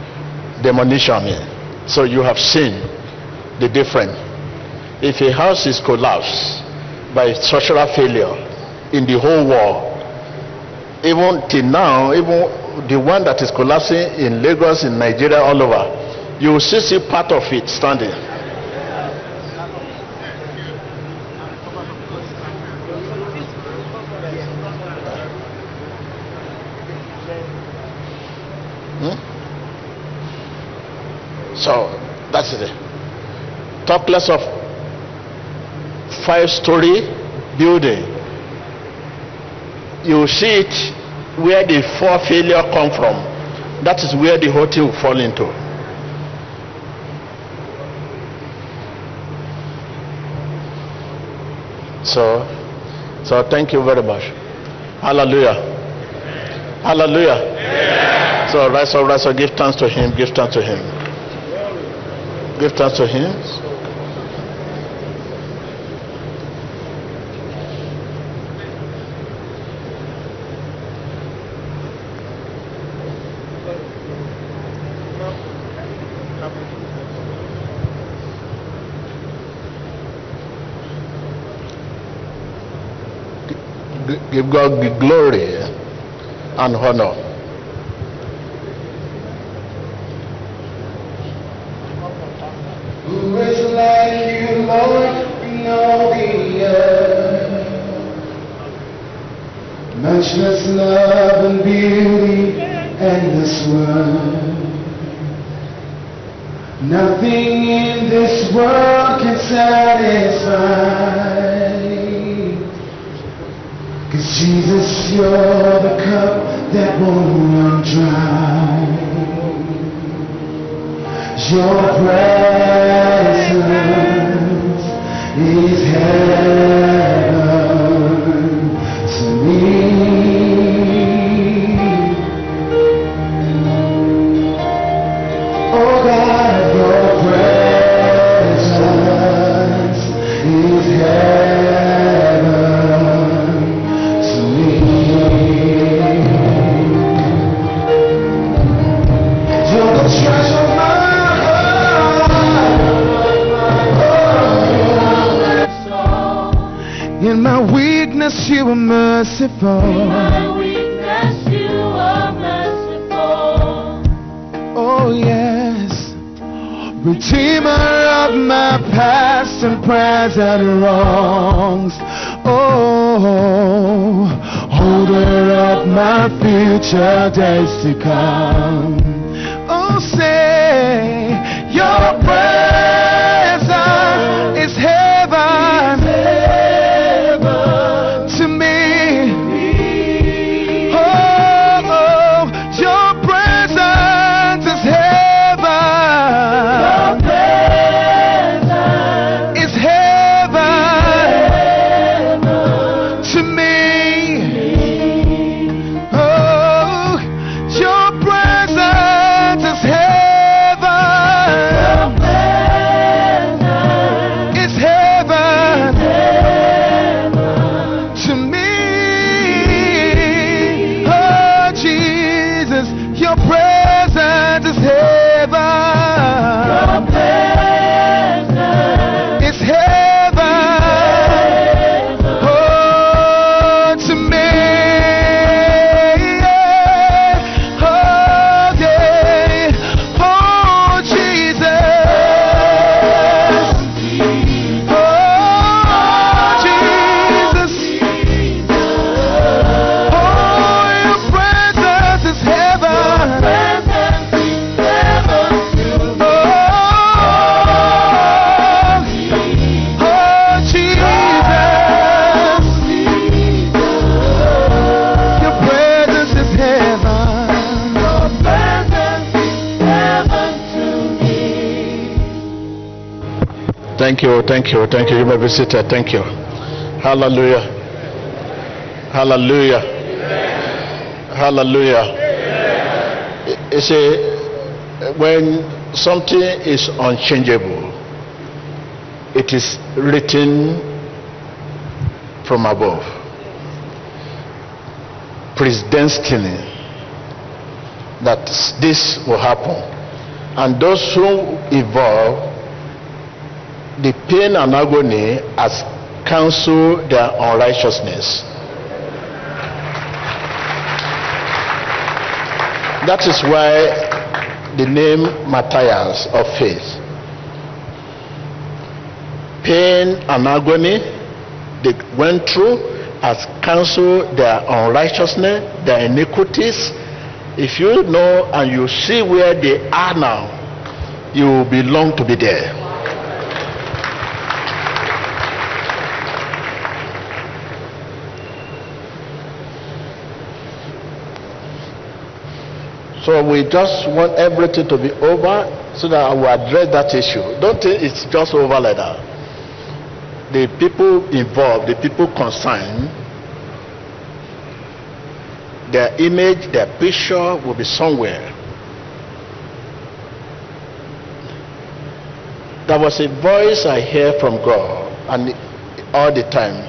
So you have seen the difference. If a house is collapsed by structural failure in the whole world, even till now, even the one that is collapsing in Lagos, in Nigeria, all over, you will still see part of it standing. So that's it. Talk less of 5-story building. You see it where the 4 failure come from. That is where the whole thing will fall into. So thank you very much. Hallelujah. Hallelujah. Yeah. So rise up, give thanks to him, give thanks to him. Give thanks to him. Give God the glory and honor. Who is like you, Lord, in all the earth? Matchless love and beauty, endless world. Nothing in this world can satisfy. 'Cause Jesus, you're the cup that won't run dry. Your presence is heaven to me. Oh God, your presence is heaven to me. You're the treasure of my in my weakness, you are merciful. In my weakness, you are merciful. Oh yes, Redeemer of my past and present wrongs. Oh, holder of my future days to come. Oh, say your presence is heaven. Thank you, thank you, thank you. You may be seated. Thank you. Hallelujah. Hallelujah. Hallelujah. You see, when something is unchangeable, it is written from above. Predestiny that this will happen. And those who evolve, the pain and agony has cancelled their unrighteousness. That is why the name Matthias of faith. Pain and agony they went through has cancelled their unrighteousness, their iniquities. If you know and you see where they are now, you belong to be there. So we just want everything to be over so that I will address that issue. Don't think it's just over like that. The people involved, the people concerned, their image, their picture will be somewhere. There was a voice I hear from God, and all the time.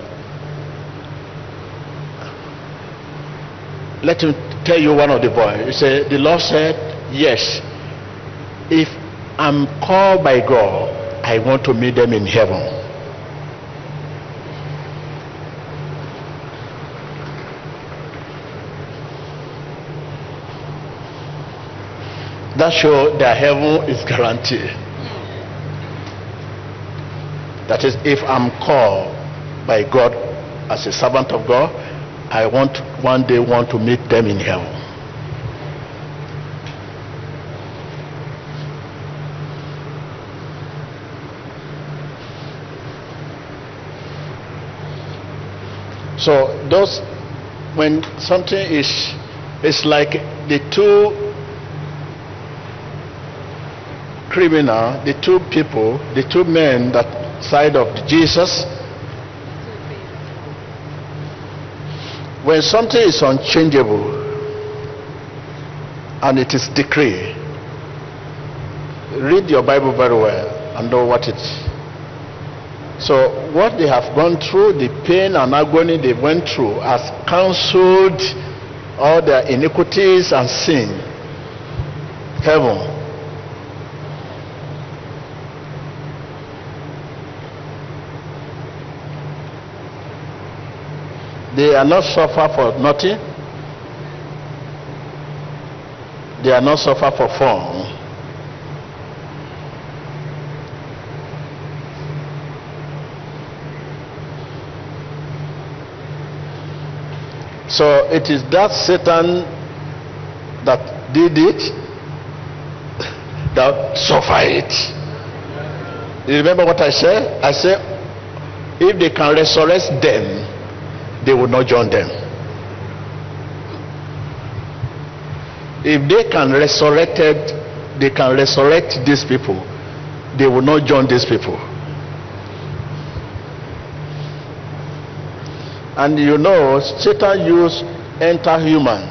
Let him tell you one of the voices. You say, the Lord said, yes, if I'm called by God, I want to meet them in heaven. That shows their heaven is guaranteed. That is, if I'm called by God as a servant of God, I want one day to meet them in heaven. So those, when something is, it's like the two criminal, the two people, the two men that side of Jesus. When something is unchangeable and it is decree, read your Bible very well and know what it is. So what they have gone through, the pain and agony they went through, has cancelled all their iniquities and sin. Heaven. They are not suffer for nothing. They are not suffer for fun. So it is that Satan that did it, that suffer it. You remember what I said? I said, if they can resurrect them, they will not join them. If they can resurrect these people, they will not join these people. And you know, Satan used enter human,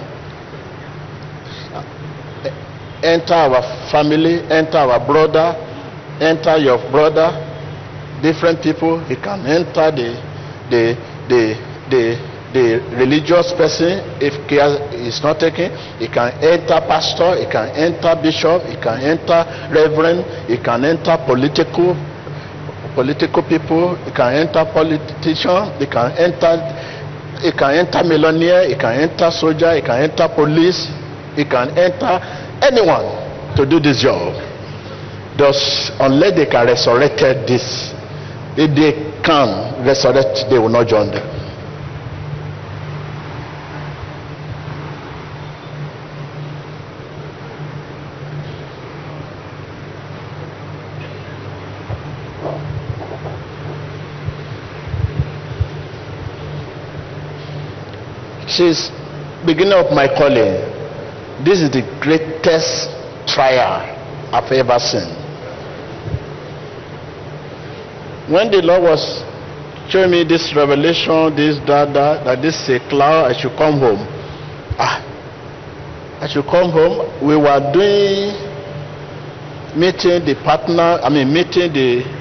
enter our family, enter our brother, enter your brother, different people. He can enter the religious person. If care is not taken, he can enter pastor, he can enter bishop, he can enter reverend, he can enter political people, he can enter politician, he can enter millionaire, he can enter soldier, he can enter police, he can enter anyone to do this job. Thus, unless they can resurrect this, if they can resurrect, they will not join them. Since beginning of my calling, this is the greatest trial I've ever seen. When the Lord was showing me this revelation, that this is a cloud, I should come home. I should come home. We were meeting the partner, meeting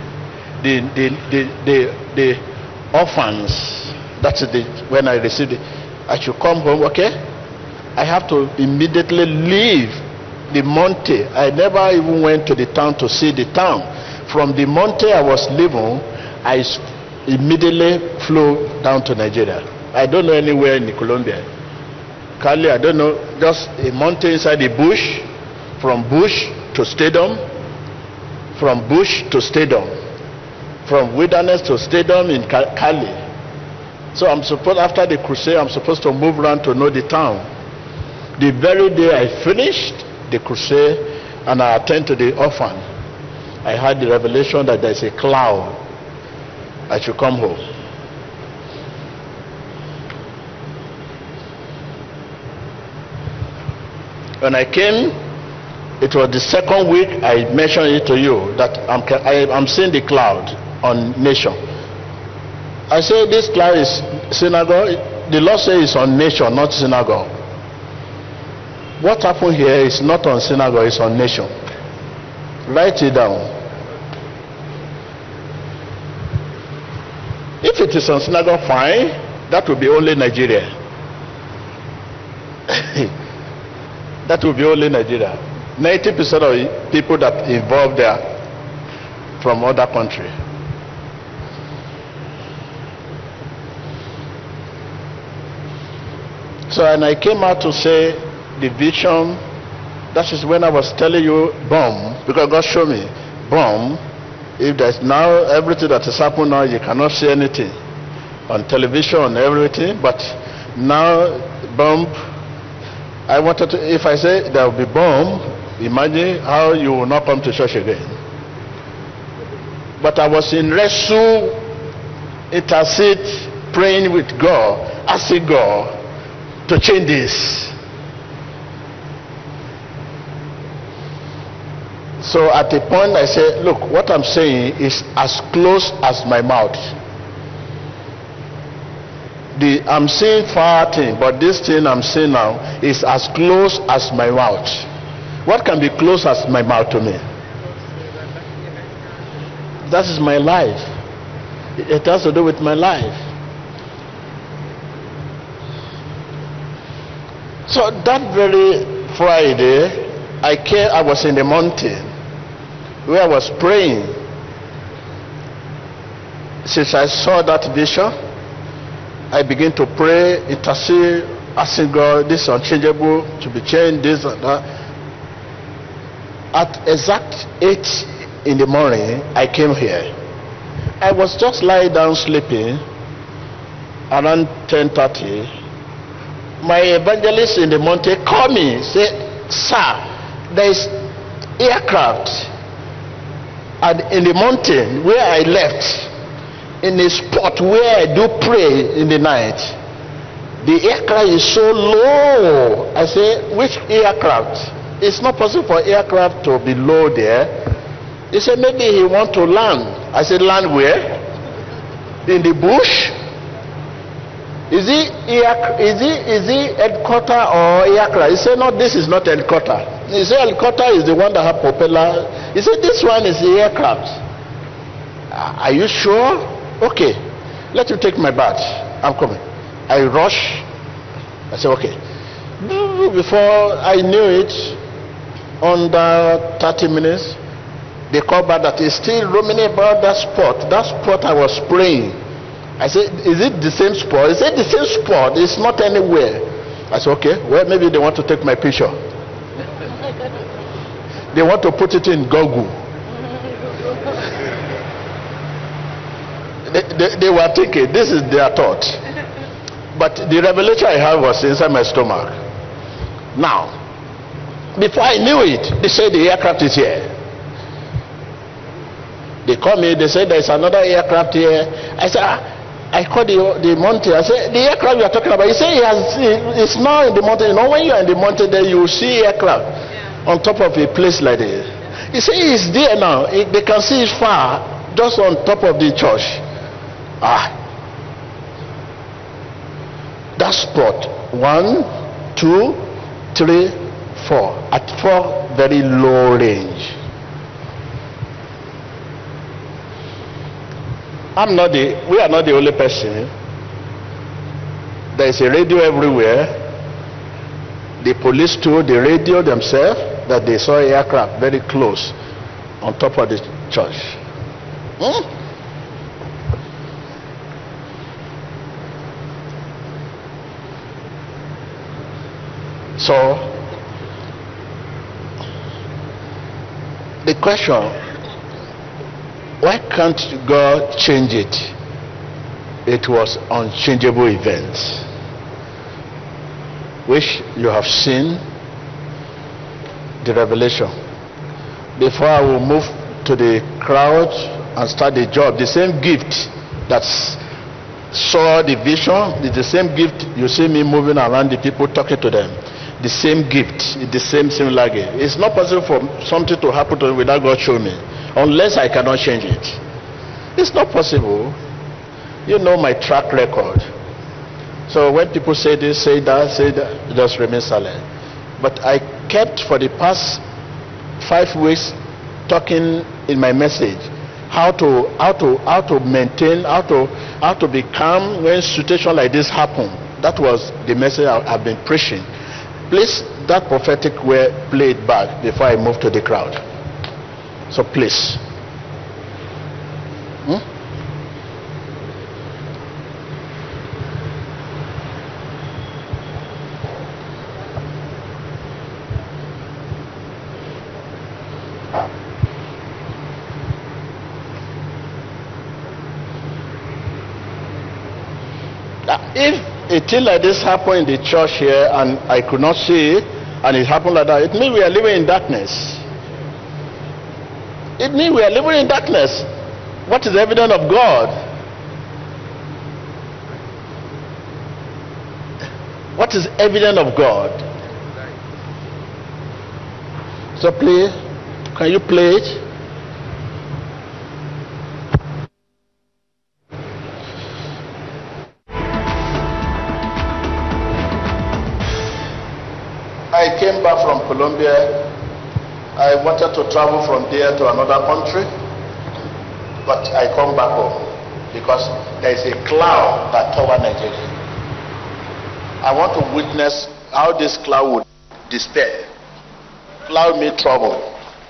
the orphans. That's when I received it. I should come home, okay? I have to immediately leave the Monte. I never even went to the town to see the town. From the Monte I was leaving, I immediately flew down to Nigeria. I don't know anywhere in Colombia. Cali, I don't know, just a mountain inside the bush, from bush to stadium, from bush to stadium, from wilderness to stadium in Cali. So I'm supposed, after the crusade, I'm supposed to move around to know the town. The very day I finished the crusade and I attend to the orphan, I had the revelation that there's a cloud. I should come home. When I came, it was the second week I mentioned it to you that I'm seeing the cloud on nation. I say this cloud is synagogue. The Lord says it's on nation, not synagogue. What happened here is not on synagogue, it's on nation. Write it down. If it is on synagogue, fine. That will be only Nigeria. That will be only Nigeria. 90% of people that involved there from other countries. So, and I came out to say the vision. That is when I was telling you bomb, because God showed me bomb. If there's now everything that is happening now, you cannot see anything on television and everything. But now bomb. I wanted to. If I say there will be bomb, imagine how you will not come to church again. But I was in wrestle, intercede, praying with God, asking God to change this. So at the point I said, look, what I'm saying is as close as my mouth. I'm seeing far thing, but this thing I'm seeing now is as close as my mouth. What can be close as my mouth to me? That is my life. It has to do with my life. So that very Friday, I was in the mountain where I was praying. Since I saw that vision, I began to pray, intercede, asking God, this is unchangeable, to be changed, this and that. At exact 8 in the morning, I came here. I was just lying down sleeping around 10:30. My evangelist in the mountain called me, said, sir, there is aircraft and in the mountain where I left, in a spot where I do pray in the night. The aircraft is so low. I say, which aircraft? It's not possible for aircraft to be low there. He said, maybe he want to land. I said, land where? In the bush? Is he headquarter or aircraft? He said, no, this is not headquarter. He said, headquarter is the one that have propeller. He said, this one is the aircraft. Are you sure? Okay, let me take my bath. I'm coming. I rush. I said, okay. Before I knew it, under 30 minutes, they called back that he's still roaming about that spot. That spot I was praying. I said, is it the same spot? He said, the same spot. It's not anywhere. I said, okay, well, maybe they want to take my picture. They want to put it in Google. They were thinking, this is their thought. But the revelation I had was inside my stomach. Now, before I knew it, they said the aircraft is here. They called me, they said there's another aircraft here. I said, I called the mountain. I said, the aircraft you are talking about. He said, it's now in the mountain. You know, when you are in the mountain, there you will see aircraft on top of a place like this. He said, it's there now. They can see it far. just on top of the church. That spot, 1, 2, 3, 4. At 4, very low range. We are not the only person. There is a radio everywhere. The police told the radio themselves that they saw an aircraft very close on top of the church. So, the question, why can't God change it? It was unchangeable events, which you have seen the revelation. Before I will move to the crowd and start the job, the same gift that saw the vision is the same gift you see me moving around the people, talking to them. The same gift, the same similar gift. It's not possible for something to happen to me without God showing me, unless I cannot change it. It's not possible. You know my track record. So when people say this, say that, just remain silent. But I kept for the past 5 weeks talking in my message how to maintain, how to be calm when situations like this happen. That was the message I've been preaching. Please, that prophetic word, play it back before I move to the crowd. So please. If a thing like this happened in the church here and I could not see it, and it happened like that, it means we are living in darkness. It means we are living in darkness. What is the evidence of God? What is evidence of God? So please, can you play it? I came back from Colombia. I wanted to travel from there to another country, but I come back home because there is a cloud that covers Nigeria. I want to witness how this cloud would disappear. Cloud means trouble.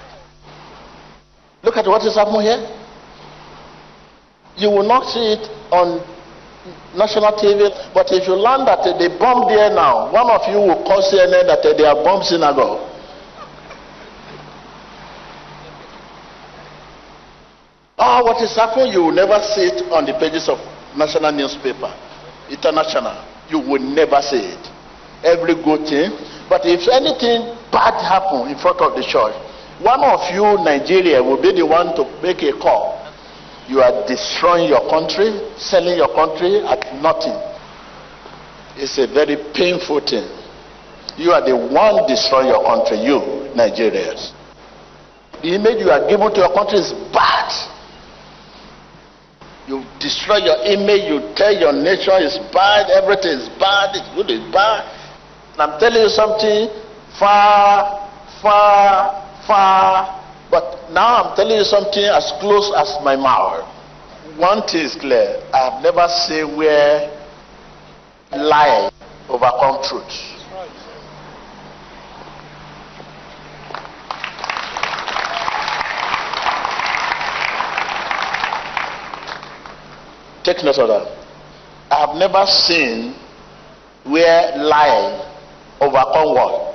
Look at what is happening here. You will not see it on national TV, but if you learn that they bomb there now, one of you will call CNN that they are bomb synagogue. What is happening, you will never see it on the pages of national newspaper, international. You will never see it. Every good thing. But if anything bad happens in front of the church, one of you, Nigeria, will be the one to make a call. You are destroying your country, selling your country at nothing. It's a very painful thing. You are the one destroying your country, you, Nigerians. The image you are given to your country is bad. You destroy your image, you tell your nation it's bad, everything is bad, it's good, it's bad. And I'm telling you something far, far, far. But now I'm telling you something as close as my mouth. One thing is clear. I have never seen where lie overcome truth. Take note of that. I have never seen where lie overcome what?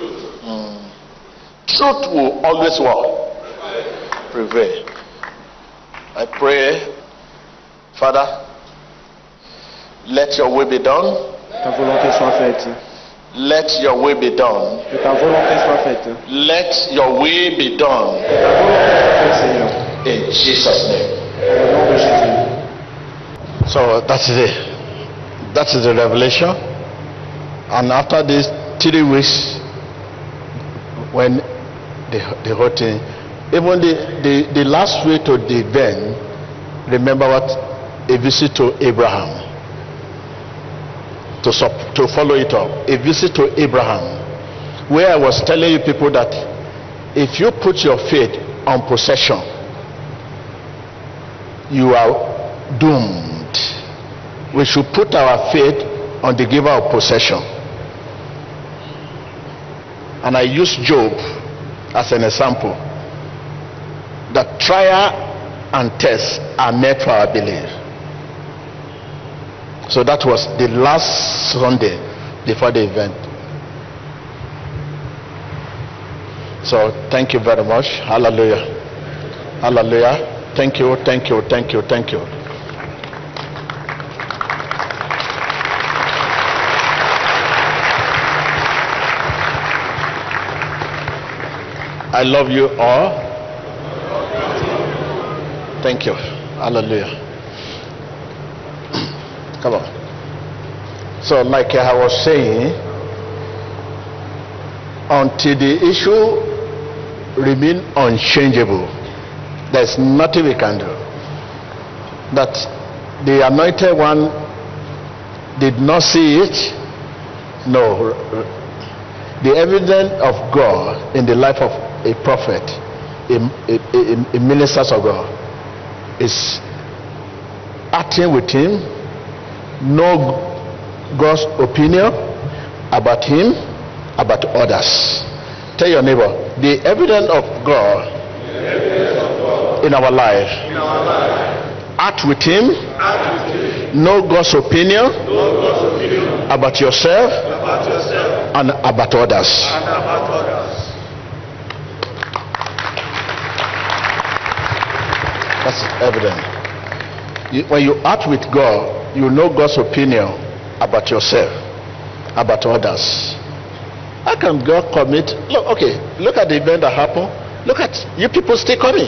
Truth will always what? Prevail. I pray, Father, let your will be done. Ta volonté soit faite. Let your will be done. Que ta volonté soit faite. Let your will be done. Que ta volonté soit faite, Seigneur. In Jesus' name. Au nom de Jésus. So that is it. That is the revelation. And after these 3 weeks, when the whole thing, Even the last way to the event, remember what? A visit to Abraham. To follow it up. A visit to Abraham. Where I was telling you people that if you put your faith on possession, you are doomed. We should put our faith on the giver of possession. And I use Job as an example. That trial and test are made for our belief. So that was the last Sunday before the event. So thank you very much. Hallelujah. Hallelujah. Thank you, thank you, thank you, thank you. I love you all. Thank you. Hallelujah. Come on. So like I was saying, until the issue remain unchangeable, there's nothing we can do. That the anointed one did not see it. No. The evidence of God in the life of a prophet, a minister of God, is acting with him, know God's opinion about him, about others. Tell your neighbor, the evidence of God in our life, act with him, know God's opinion about yourself and about others. That's evident. When you act with God, you know God's opinion about yourself, about others. How can God commit? Look, okay, look at the event that happened. Look at you people still coming.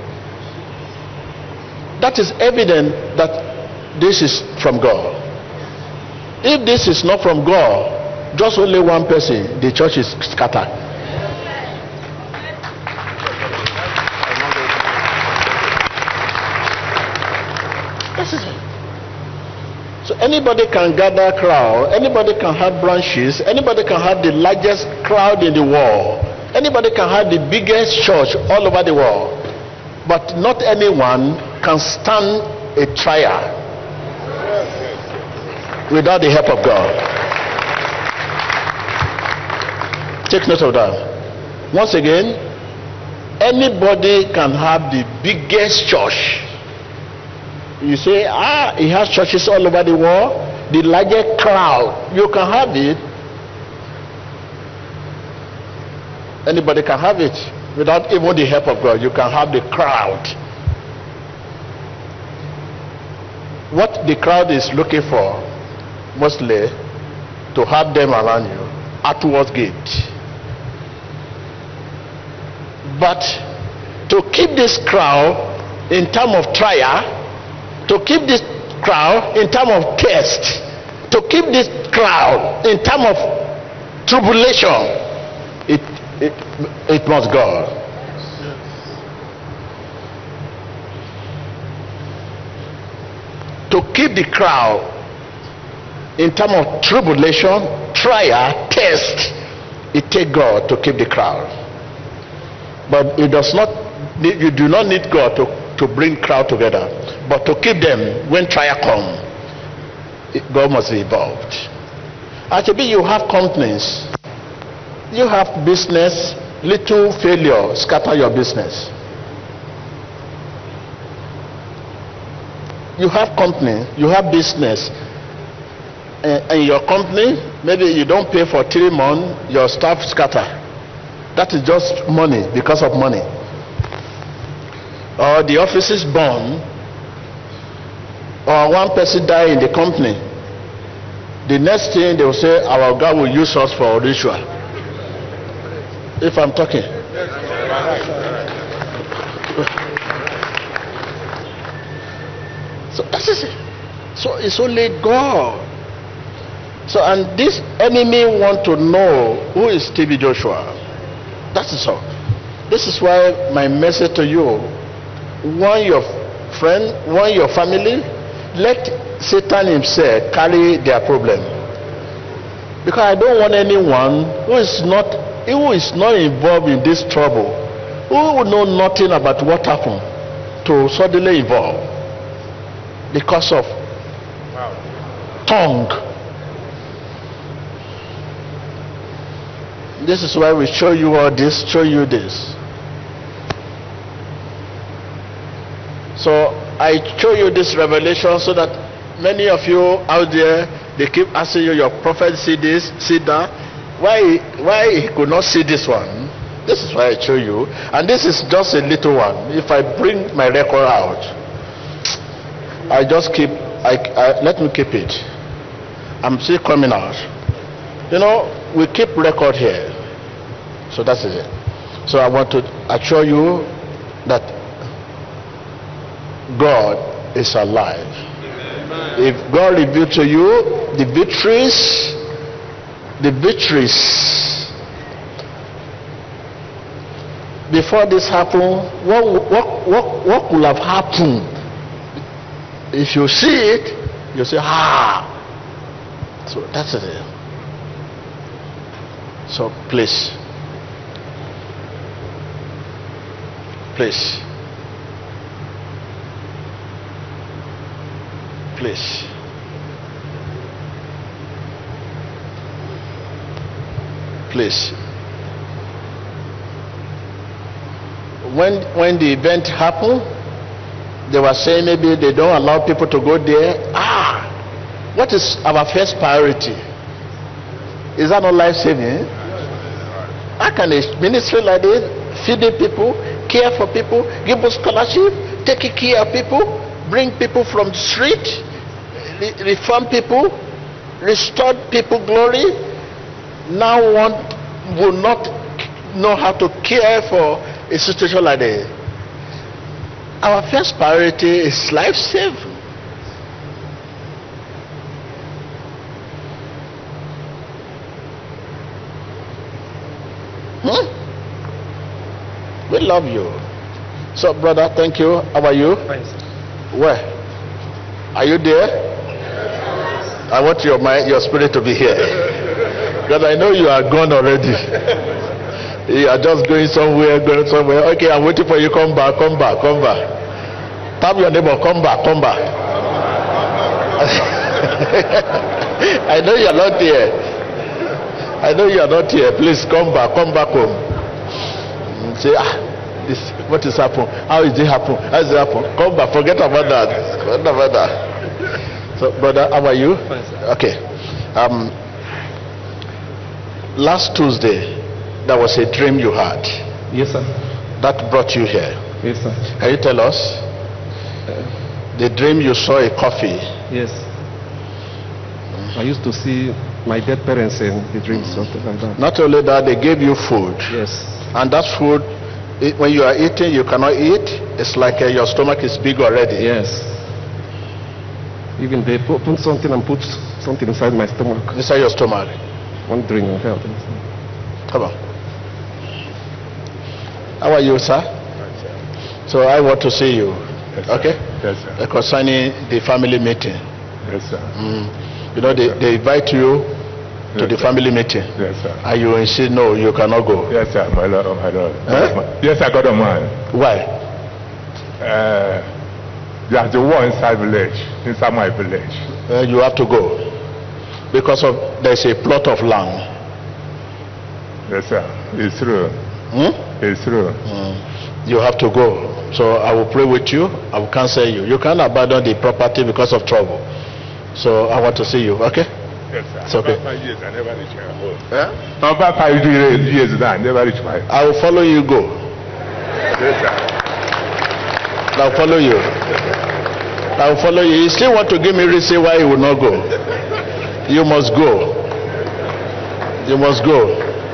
That is evident that this is from God. If this is not from God, just only one person, the church is scattered. This is it. So anybody can gather crowd, anybody can have branches, anybody can have the largest crowd in the world, anybody can have the biggest church all over the world, but not anyone can stand a trial without the help of God. Take note of that. Once again, anybody can have the biggest church. You say, he has churches all over the world, the largest crowd. You can have it. Anybody can have it without even the help of God. You can have the crowd. What the crowd is looking for, mostly, to have them around you at towards gate. But to keep this crowd in terms of trial, to keep this crowd in terms of test, to keep this crowd in terms of tribulation, it must God. To keep the crowd in terms of tribulation, trial, test, it takes God to keep the crowd. But it does not. You do not need God to bring crowd together, but to keep them when trial come, God must be involved. Actually, you have companies, you have business, little failure scatter your business. You have company, you have business, and your company, maybe you don't pay for 3 months, your staff scatter. That is just money, because of money. Or the office is born, or one person die in the company. The next thing they will say, our God will use us for ritual. If I'm talking. So that is it. So it's only God. So, and this enemy want to know who is TB Joshua. That is all. This is why my message to you, warn your friend, warn your family, let Satan himself carry their problem. Because I don't want anyone who is not involved in this trouble, who will know nothing about what happened, to suddenly involve because of tongue. This is why we show you all this, show you this. So I show you this revelation so that many of you out there, they keep asking you, your prophet see this, see that. Why he could not see this one? This is why I show you. And this is just a little one. If I bring my record out, I just keep, let me keep it. I'm still coming out. You know, we keep record here. So that's it. So I want to assure you that God is alive. If God revealed to you the victories, before this happened, what could have happened? If you see it, you say, ah. So that's it. So please, please, please, please. When the event happened, they were saying maybe they don't allow people to go there. What is our first priority? Is that not life-saving? How can a ministry like this, feeding people, care for people, give us scholarship, taking care of people, bring people from the street, reform people, restore people glory, now one will not know how to care for a situation like that? Our first priority is life-saving. We love you. So, brother, thank you. How are you? Fine, sir. Where? Are you there? I want your spirit to be here. Because I know you are gone already. You are just going somewhere. Okay, I'm waiting for you. Come back. Tap your neighbor. Come back. I know you are not here. Please come back home. Say, what is happening? How is it happen? Come back. Forget about that. So, brother, how are you? Fine, sir. Okay. Last Tuesday, there was a dream you had. Yes, sir. That brought you here. Yes, sir. Can you tell us? The dream you saw a coffee. Yes. I used to see my dead parents in the dream, something like that. Not only that, they gave you food. Yes. And that food, when you are eating, you cannot eat. It's like your stomach is big already. Yes. Even they opened something and put something inside my stomach. Inside your stomach. Wondering on health. Come on. How are you, sir? So I want to see you. Yes, okay? Yes, sir. Concerning the family meeting. Yes, sir. You know, they invite you to the family meeting. Yes, sir. And you insist, no, you cannot go. Yes, sir. My Lord. Huh? Yes, I got a man. Why? There's a war inside my village. You have to go. Because there's a plot of land. Yes, sir. It's true. It's true. You have to go. So I will pray with you. I will counsel you. You can't abandon the property because of trouble. So I want to see you. Okay? Yes, sir. It's okay. About 5 years, I never reached my home. Yeah? About 5 years now, I never reached my home. I will follow you. Go. Yes, sir. I'll follow you. I will follow you. You still want to give me reason why you will not go? You must go. You must go.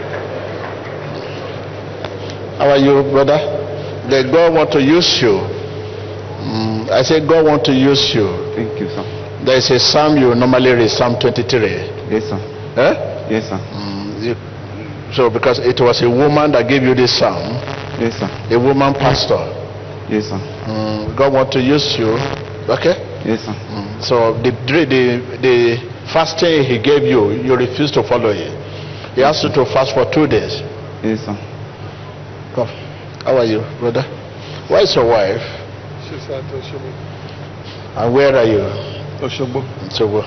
How are you, brother? That God want to use you. I say God want to use you. Thank you, sir. There is a psalm you normally read, Psalm 23. Yes, sir. Eh? Yes, sir. So because it was a woman that gave you this psalm, Yes, sir. A woman pastor. Yes, sir. God want to use you. Okay? Yes, sir. So the fasting he gave you, you refuse to follow it. He asked you to fast for 2 days. Yes, sir. Come. How are you, brother? Where is your wife? She's at Oshobo. And where are you? Oshobo. Oshobo.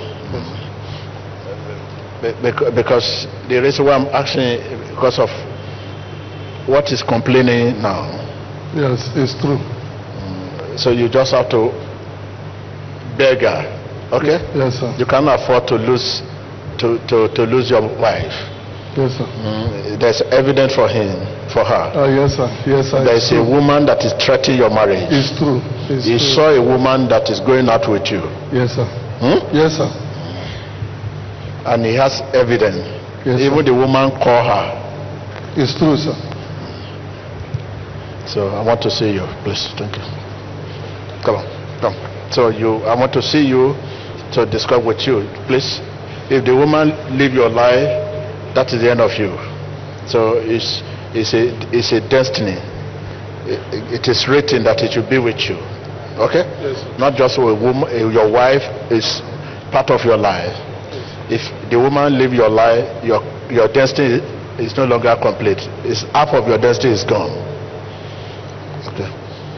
Because the reason why I'm asking because of what is complaining now. Yes, it's true. So you just have to beg her, okay? Yes, sir. You cannot afford to lose lose your wife. Yes, sir. There's evidence for her. Yes, sir. Yes, sir. There's a woman that is threatening your marriage. It's true. You saw a woman that is going out with you. Yes, sir. Yes, sir. And he has evidence. Yes, even sir. the woman called her. It's true, sir. So I want to see you, please. Thank you. Come on, come. So I want to see you to discuss with you, please. If the woman live your life, that is the end of you. So it's a destiny. It is written that it will be with you. Okay? Yes, sir. Not just a woman. Your wife is part of your life. If the woman live your life, your destiny is no longer complete. It's half of your destiny is gone. Okay.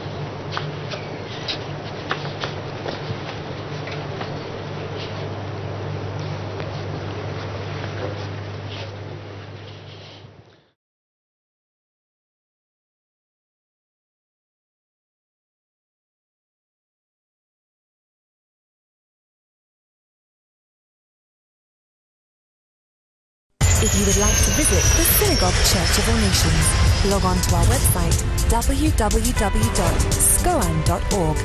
If you would like to visit the Synagogue Church of All Nations, log on to our website www.scoan.org.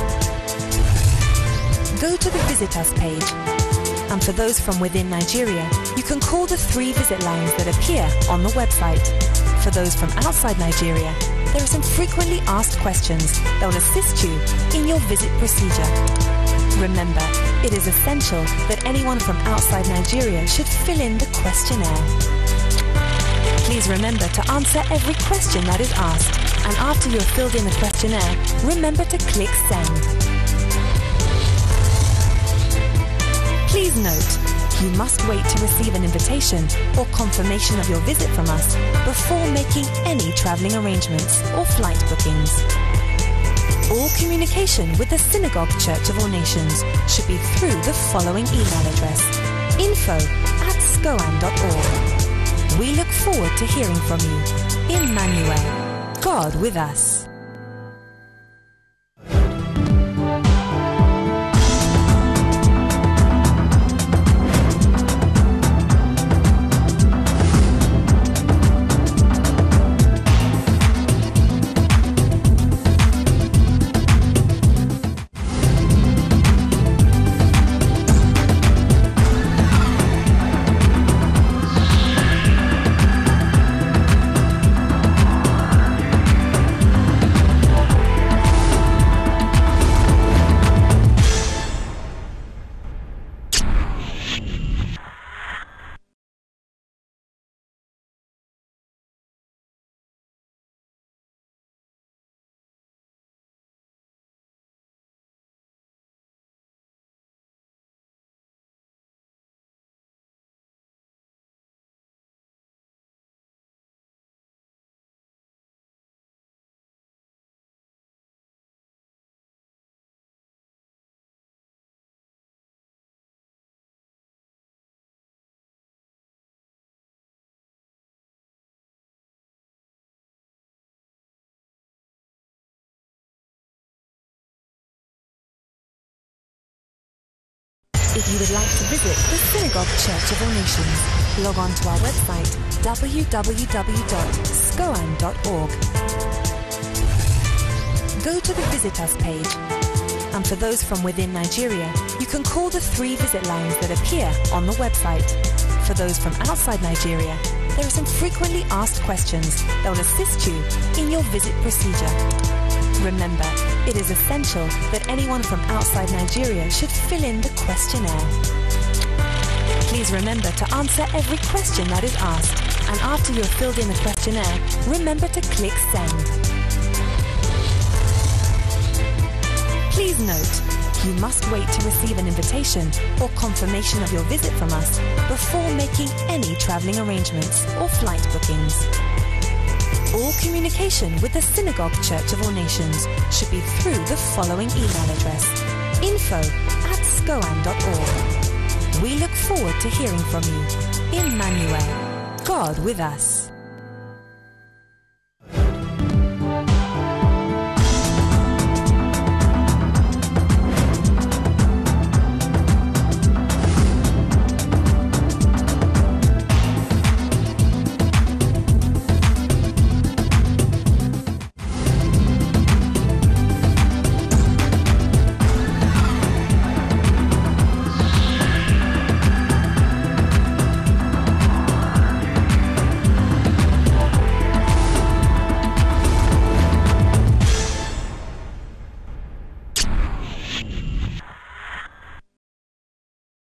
Go to the Visit Us page, and for those from within Nigeria, you can call the 3 visit lines that appear on the website. For those from outside Nigeria, there are some frequently asked questions that will assist you in your visit procedure. Remember, it is essential that anyone from outside Nigeria should fill in the questionnaire. Please remember to answer every question that is asked, and after you have filled in the questionnaire, remember to click Send. Please note, you must wait to receive an invitation or confirmation of your visit from us before making any traveling arrangements or flight bookings. All communication with the Synagogue Church of All Nations should be through the following email address: info@scoan.org. We look forward to hearing from you. Emmanuel, God with us. If you would like to visit the Synagogue Church of All Nations, log on to our website www.scoan.org. Go to the Visit Us page, and for those from within Nigeria, you can call the 3 visit lines that appear on the website. For those from outside Nigeria, there are some frequently asked questions that will assist you in your visit procedure. Remember, it is essential that anyone from outside Nigeria should fill in the questionnaire. Please remember to answer every question that is asked, And after you've filled in the questionnaire, remember to click send. Please note, you must wait to receive an invitation or confirmation of your visit from us before making any travelling arrangements or flight bookings. All communication with the Synagogue Church of All Nations should be through the following email address: info@scoan.org. We look forward to hearing from you. Emmanuel, God with us.